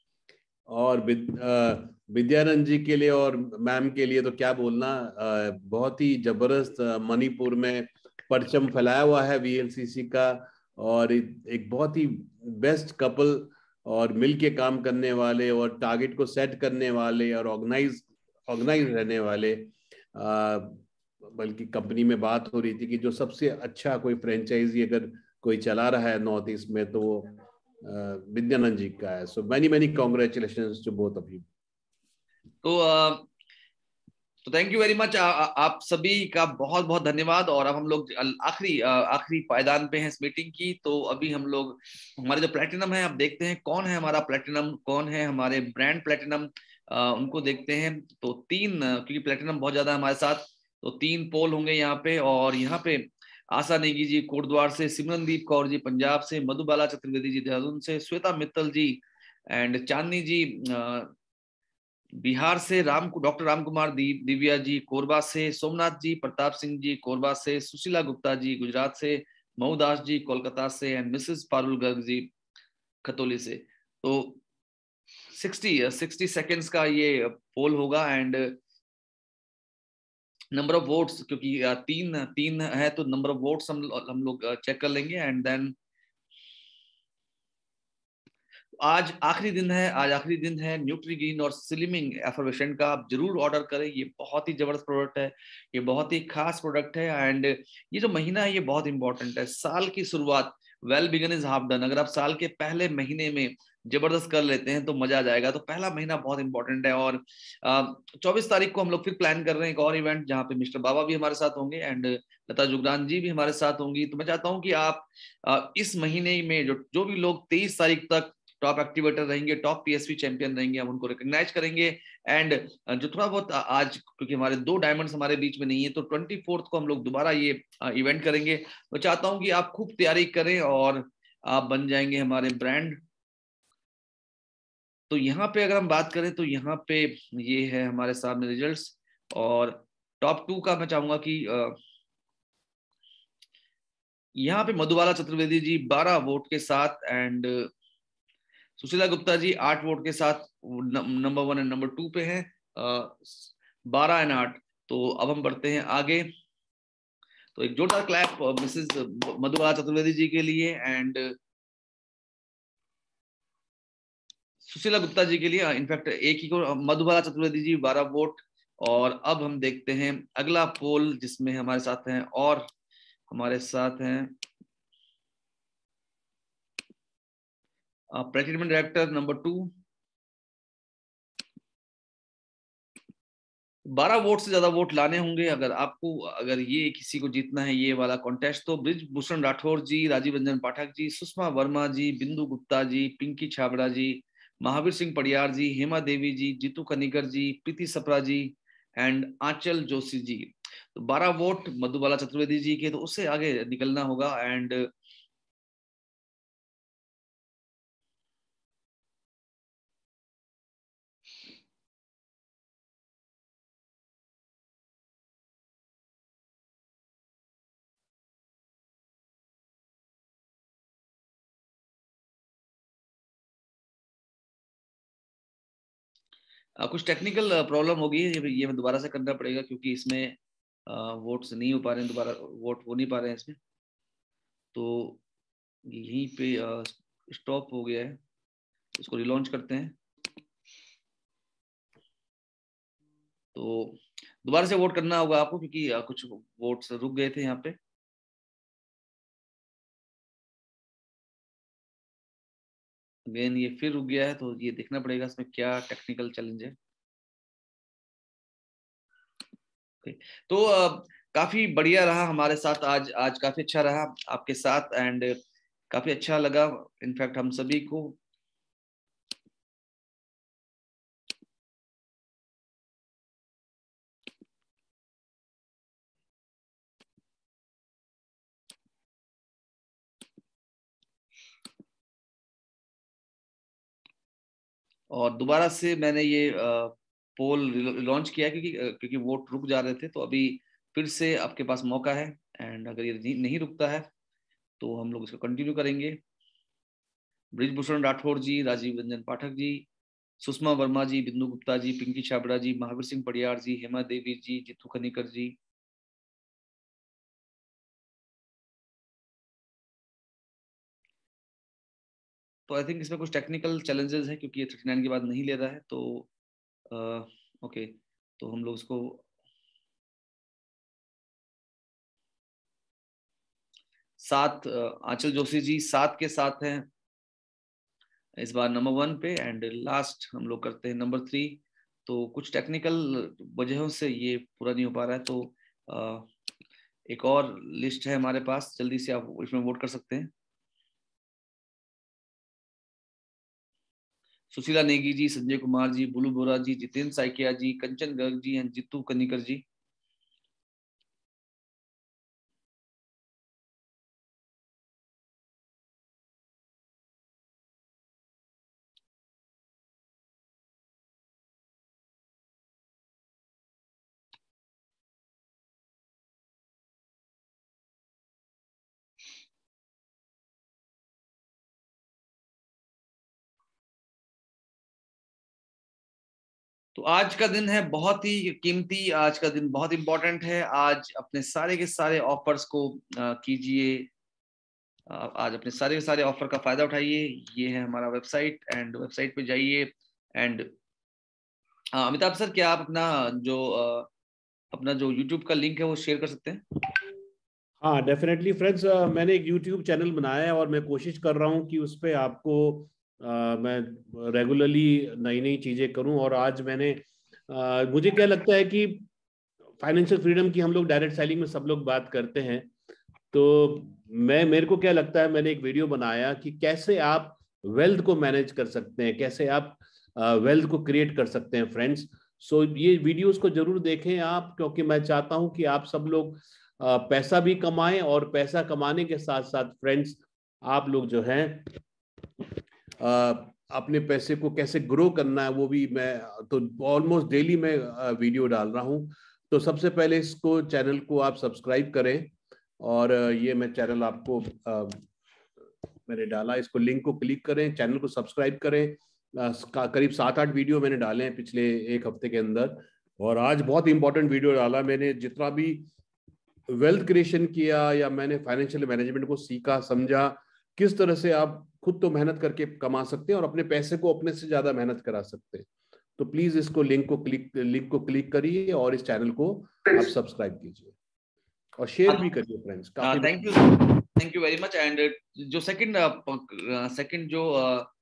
और विद्यानंद जी के लिए और मैम के लिए तो क्या बोलना, uh, बहुत ही जबरदस्त uh, मणिपुर में परचम फैलाया हुआ है वीएलसीसी का, और एक बहुत ही बेस्ट कपल, और मिलके काम करने वाले, और टारगेट को सेट करने वाले, और ऑर्गेनाइज ऑर्गेनाइज रहने वाले। uh, बल्कि कंपनी में बात हो रही थी कि जो सबसे अच्छा कोई फ्रेंचाइजी अगर कोई चला रहा है नॉर्थ ईस्ट में तो वो विद्यानंद जी का है। So many many congratulations to both of you. तो तो थैंक यू वेरी मच, आप सभी का बहुत बहुत धन्यवाद। और अब हम लोग आखिरी आखिरी पायदान पे हैं इस मीटिंग की। तो अभी हम लोग हमारे जो प्लेटिनम है, अब देखते हैं कौन है हमारा प्लेटिनम, कौन है हमारे ब्रांड प्लेटिनम, उनको देखते हैं। तो तीन, क्योंकि प्लेटिनम बहुत ज्यादा है हमारे साथ, तो तीन पोल होंगे यहाँ पे। और यहाँ पे आशा नेगी जी कोटद्वार से, सिमरनदीप कौर जी पंजाब से, मधुबाला चतुर्वेदी जी देहरादून से, श्वेता मित्तल जी एंड चांदनी जी बिहार से, राम डॉक्टर राम कुमार दिव्या जी कोरबा से, सोमनाथ जी प्रताप सिंह जी कोरबा से, सुशीला गुप्ता जी गुजरात से, मऊदास जी कोलकाता से, एंड मिसेस पारुल गर्ग जी खतौली से। तो सिक्सटी सिक्सटी सेकेंड्स का ये पोल होगा। एंड नंबर ऑफ वोट्स, क्योंकि तीन तीन है तो नंबर ऑफ वोट्स हम हम लोग चेक कर लेंगे। एंड देन आज आखिरी दिन है, आज आखिरी दिन है न्यूट्रीग्रीन और स्लिमिंग एफर्वेसेंट का। आप जरूर ऑर्डर करें, ये बहुत ही जबरदस्त प्रोडक्ट है, ये बहुत ही खास प्रोडक्ट है। एंड ये जो महीना है ये बहुत इंपॉर्टेंट है। साल की शुरुआत, well begun is half done. अगर आप साल के पहले महीने में जबरदस्त कर लेते हैं तो मजा आ जाएगा। तो पहला महीना बहुत इंपॉर्टेंट है। और चौबीस तारीख को हम लोग फिर प्लान कर रहे हैं एक और इवेंट, जहाँ पे मिस्टर बाबा भी हमारे साथ होंगे एंड लता जुगरान जी भी हमारे साथ होंगी। तो मैं चाहता हूँ कि आप आ, इस महीने में जो जो भी लोग तेईस तारीख तक टॉप एक्टिवेटर रहेंगे, टॉप पीएसवी चैंपियन रहेंगे, हम उनको रिकॉग्नाइज करेंगे। एंड जो थोड़ा बहुत आज, क्योंकि हमारे दो डायमंड्स हमारे बीच में नहीं है, तो ट्वेंटी फोर्थ को हम लोग दोबारा ये इवेंट करेंगे। मैं चाहता हूं कि आप खूब तैयारी करें और आप बन जाएंगे हमारे ब्रांड। तो यहाँ पे अगर हम बात करें तो यहाँ पे ये है हमारे सामने रिजल्ट्स। और टॉप टू का मैं चाहूंगा कि यहाँ पे मधुबाला चतुर्वेदी जी बारह वोट के साथ, एंड सुशीला गुप्ता जी आठ वोट के साथ number one and number two पे हैं, बारह एंड आठ। तो अब हम बढ़ते हैं आगे। तो एक जोरदार क्लैप मिसेस मधुबाला चतुर्वेदी जी के लिए एंड सुशीला गुप्ता जी के लिए। इनफैक्ट एक ही को, मधुबाला चतुर्वेदी जी बारह वोट। और अब हम देखते हैं अगला पोल जिसमें हमारे साथ हैं, और हमारे साथ हैं प्लेटिनम डायरेक्टर नंबर टू बारह वोट से ज्यादा वोट लाने होंगे अगर आपको, अगर ये किसी को जीतना है ये वाला कॉन्टेस्ट, तो ब्रिजभूषण राठौर जी, राजीव रंजन पाठक जी, सुषमा वर्मा जी, बिंदु गुप्ता जी, पिंकी छाबड़ा जी, महावीर सिंह पडियार जी, हेमा देवी जी, जीतू कनिकर जी, प्रीति सप्रा जी एंड आंचल जोशी जी। तो बारह वोट मधुबाला चतुर्वेदी जी के, तो उससे आगे निकलना होगा। एंड कुछ टेक्निकल प्रॉब्लम होगी, ये मैं दोबारा से करना पड़ेगा क्योंकि इसमें वोट्स नहीं हो पा रहे हैं, दोबारा वोट हो नहीं पा रहे हैं इसमें। तो यहीं पे स्टॉप हो गया है, इसको रिलॉन्च करते हैं। तो दोबारा से वोट करना होगा आपको क्योंकि कुछ वोट्स रुक गए थे यहाँ पे। अगेन ये फिर रुक गया है, तो ये देखना पड़ेगा इसमें क्या टेक्निकल चैलेंज है। तो uh, काफी बढ़िया रहा हमारे साथ आज, आज काफी अच्छा रहा आपके साथ एंड काफी अच्छा लगा इनफैक्ट हम सभी को। और दोबारा से मैंने ये पोल लॉन्च किया क्योंकि क्योंकि वोट रुक जा रहे थे, तो अभी फिर से आपके पास मौका है एंड अगर ये नहीं रुकता है तो हम लोग इसको कंटिन्यू करेंगे। ब्रिजभूषण राठौर जी, राजीव रंजन पाठक जी, सुषमा वर्मा जी, बिंदु गुप्ता जी, पिंकी छाबड़ा जी, महावीर सिंह पडियार जी, हेमा देवी जी, जीतू खनिकर जी, तो आई थिंक इसमें कुछ टेक्निकल चैलेंजेस है क्योंकि ये थर्टी नाइन के बाद नहीं ले रहा है। तो ओके uh, okay, तो हम लोग इसको सात आंचल जोशी जी सात के साथ हैं इस बार नंबर वन पे एंड लास्ट हम लोग करते हैं नंबर थ्री। तो कुछ टेक्निकल वजहों से ये पूरा नहीं हो पा रहा है, तो आ, एक और लिस्ट है हमारे पास, जल्दी से आप इसमें वोट कर सकते हैं। सुशीला नेगी जी, संजय कुमार जी, बुलू बोरा जी, जितेंद्र साइकिया जी, कंचन गर्ग जी एंड जीतू कनिकर जी। तो आज का दिन है बहुत ही कीमती, आज का दिन बहुत इंपॉर्टेंट है। आज अपने सारे के सारे ऑफर्स को कीजिए, आज अपने सारे के सारे ऑफर का फायदा उठाइए। ये है हमारा वेबसाइट एंड वेबसाइट पे जाइए एंड अमिताभ सर क्या आप अपना जो अपना जो यूट्यूब का लिंक है वो शेयर कर सकते हैं? हाँ डेफिनेटली फ्रेंड्स, मैंने एक यूट्यूब चैनल बनाया है और मैं कोशिश कर रहा हूँ कि उस पर आपको Uh, मैं रेगुलरली नई नई चीजें करूं। और आज मैंने uh, मुझे क्या लगता है कि फाइनेंशियल फ्रीडम की हम लोग डायरेक्ट सेलिंग में सब लोग बात करते हैं, तो मैं मेरे को क्या लगता है मैंने एक वीडियो बनाया कि कैसे आप वेल्थ को मैनेज कर सकते हैं, कैसे आप वेल्थ uh, को क्रिएट कर सकते हैं फ्रेंड्स। सो so, ये वीडियोस को जरूर देखें आप, क्योंकि मैं चाहता हूं कि आप सब लोग uh, पैसा भी कमाएं और पैसा कमाने के साथ साथ फ्रेंड्स आप लोग जो हैं Uh, अपने पैसे को कैसे ग्रो करना है वो भी मैं तो ऑलमोस्ट डेली मैं वीडियो डाल रहा हूं। तो सबसे पहले इसको चैनल को आप सब्सक्राइब करें और ये मैं चैनल आपको uh, मैंने डाला, इसको लिंक को क्लिक करें, चैनल को सब्सक्राइब करें। uh, करीब सात आठ वीडियो मैंने डाले हैं पिछले एक हफ्ते के अंदर और आज बहुत इंपॉर्टेंट वीडियो डाला मैंने। जितना भी वेल्थ क्रिएशन किया या मैंने फाइनेंशियल मैनेजमेंट को सीखा समझा, किस तरह से आप खुद तो मेहनत करके कमा सकते हैं और अपने पैसे को अपने से ज्यादा मेहनत करा सकते हैं। तो प्लीज इसको लिंक को क्लिक लिंक को क्लिक करिए और इस चैनल को आप सब्सक्राइब कीजिए और शेयर भी करिए friends. Thank you thank you very much. And जो सेकंड सेकंड जो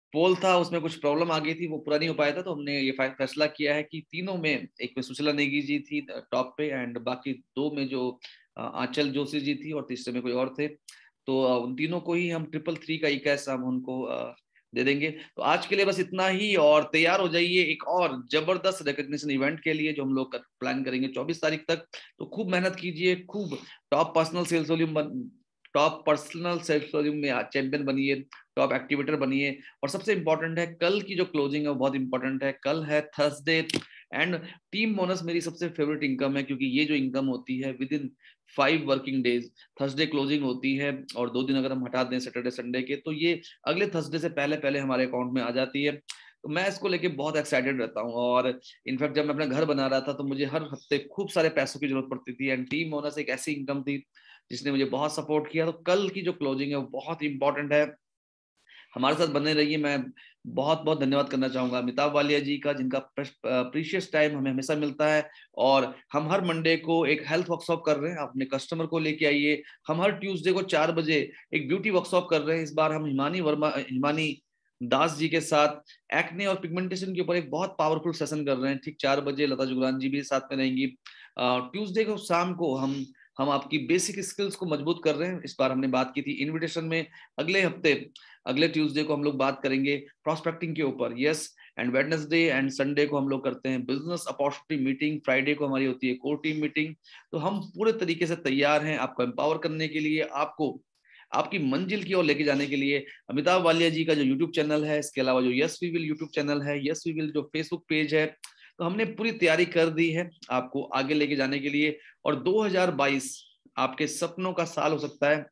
पोल था उसमें कुछ प्रॉब्लम आ गई थी, वो पूरा नहीं हो पाया था, तो हमने ये फैसला किया है कि तीनों में, एक में सुशीला नेगी जी थी टॉप पे एंड बाकी दो में जो आंचल जोशी जी थी और तीसरे में कोई और थे, तो उन तीनों को ही हम ट्रिपल थ्री का ई कैश हम उनको दे देंगे। तो आज के लिए बस इतना ही, और तैयार हो जाइए एक और जबरदस्त रिकॉग्निशन इवेंट के लिए जो हम लोग प्लान करेंगे चौबीस तारीख तक। तो खूब मेहनत कीजिए, खूब top personal sales volume top personal sales volume में चैंपियन बनिए, टॉप एक्टिवेटर बनिए। और सबसे इंपॉर्टेंट है कल की जो क्लोजिंग है वो बहुत इंपॉर्टेंट है। कल है थर्सडे एंड टीम बोनस मेरी सबसे फेवरेट इनकम है, क्योंकि ये जो इनकम होती है within five working days, Thursday closing होती है और दो दिन अगर हम हटा दें सैटरडे संडे के, तो ये अगले थर्सडे से पहले पहले हमारे अकाउंट में आ जाती है। तो मैं इसको लेके बहुत एक्साइटेड रहता हूँ। और इनफैक्ट जब मैं अपना घर बना रहा था तो मुझे हर हफ्ते खूब सारे पैसों की जरूरत पड़ती थी एंड टीम बोनस एक ऐसी इनकम थी जिसने मुझे बहुत सपोर्ट किया। तो कल की जो क्लोजिंग है वो बहुत इंपॉर्टेंट है, हमारे साथ बने रहिए। मैं बहुत बहुत धन्यवाद करना चाहूंगा अमिताभ वालिया जी का, जिनका प्रीशियस टाइम हमें हमेशा मिलता है। और हम हर मंडे को एक हेल्थ वर्कशॉप कर रहे हैं, अपने कस्टमर को लेके आइए। हम हर ट्यूसडे को चार बजे एक ब्यूटी वर्कशॉप कर रहे हैं। इस बार हम हिमानी वर्मा हिमानी दास जी के साथ एक्ने और पिगमेंटेशन के ऊपर एक बहुत पावरफुल सेशन कर रहे हैं, ठीक चार बजे। लता जुगरान जी भी साथ में रहेंगी। ट्यूसडे को शाम को हम हम आपकी बेसिक स्किल्स को मजबूत कर रहे हैं। इस बार हमने बात की थी इनविटेशन में। अगले हफ्ते अगले ट्यूसडे को हम लोग बात करेंगे प्रॉस्पेक्टिंग के ऊपर, yes. And Wednesday and Sunday को हम लोग करते हैं बिजनेस अपॉर्चुनिटी मीटिंग। फ्राइडे को हमारी होती है कोर टीम मीटिंग। तो हम पूरे तरीके से तैयार हैं आपको एम्पावर करने के लिए, आपको आपकी मंजिल की ओर लेके जाने के लिए। अमिताभ वालिया जी का जो यूट्यूब चैनल है, इसके अलावा जो yes we will YouTube channel है, यस वी विल जो फेसबुक पेज है, तो हमने पूरी तैयारी कर दी है आपको आगे लेके जाने के लिए। और दो हज़ार बाईस आपके सपनों का साल हो सकता है।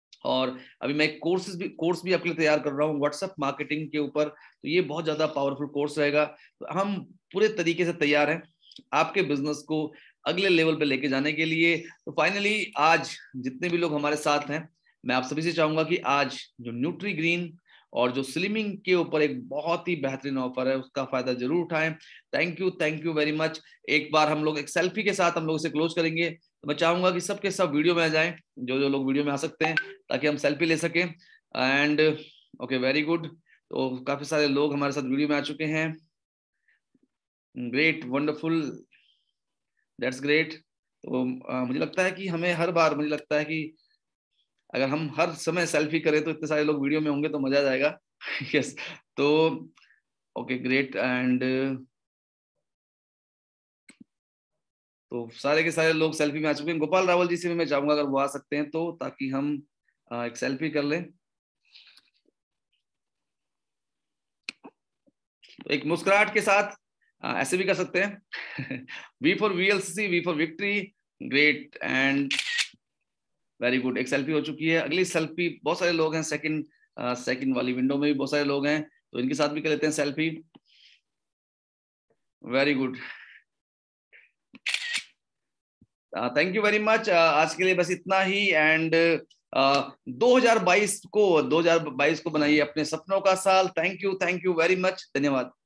और अभी मैं एक कोर्सेज भी कोर्स भी आपके लिए तैयार कर रहा हूँ व्हाट्सएप मार्केटिंग के ऊपर, तो ये बहुत ज्यादा पावरफुल कोर्स रहेगा। तो हम पूरे तरीके से तैयार हैं आपके बिजनेस को अगले लेवल पे लेके जाने के लिए। तो फाइनली आज जितने भी लोग हमारे साथ हैं, मैं आप सभी से चाहूंगा कि आज जो न्यूट्री ग्रीन और जो स्लिमिंग के ऊपर एक बहुत ही बेहतरीन ऑफर है, उसका फायदा जरूर उठाएं। Thank you thank you very much. एक बार हम लोग एक सेल्फी के साथ हम लोग इसे क्लोज करेंगे। तो मैं चाहूंगा कि सबके सब वीडियो में आ जाएं, जो जो लोग वीडियो में आ सकते हैं, ताकि हम सेल्फी ले सकें। And okay, very good. तो काफी सारे लोग हमारे साथ वीडियो में आ चुके हैं। Great, wonderful, that's great. तो uh, मुझे लगता है कि हमें हर बार मुझे लगता है कि अगर हम हर समय सेल्फी करें तो इतने सारे लोग वीडियो में होंगे तो मजा आ जाएगा। यस, तो ओके ग्रेट। एंड तो सारे के सारे लोग सेल्फी में आ चुके हैं। गोपाल रावल जी से भी मैं चाहूंगा अगर वो आ सकते हैं तो, ताकि हम एक सेल्फी कर लें। तो एक मुस्कुराहट के साथ ऐसे भी कर सकते हैं। V for VLCC, V for victory. Great and very good. एक सेल्फी हो चुकी है। अगली सेल्फी, बहुत सारे लोग हैं सेकंड सेकंड वाली विंडो में भी बहुत सारे लोग हैं, तो इनके साथ भी कर लेते हैं selfie. Very good, thank you very much. आज के लिए बस इतना ही। एंड uh, दो हज़ार बाईस को दो हज़ार बाईस को बनाइए अपने सपनों का साल। Thank you thank you very much, धन्यवाद।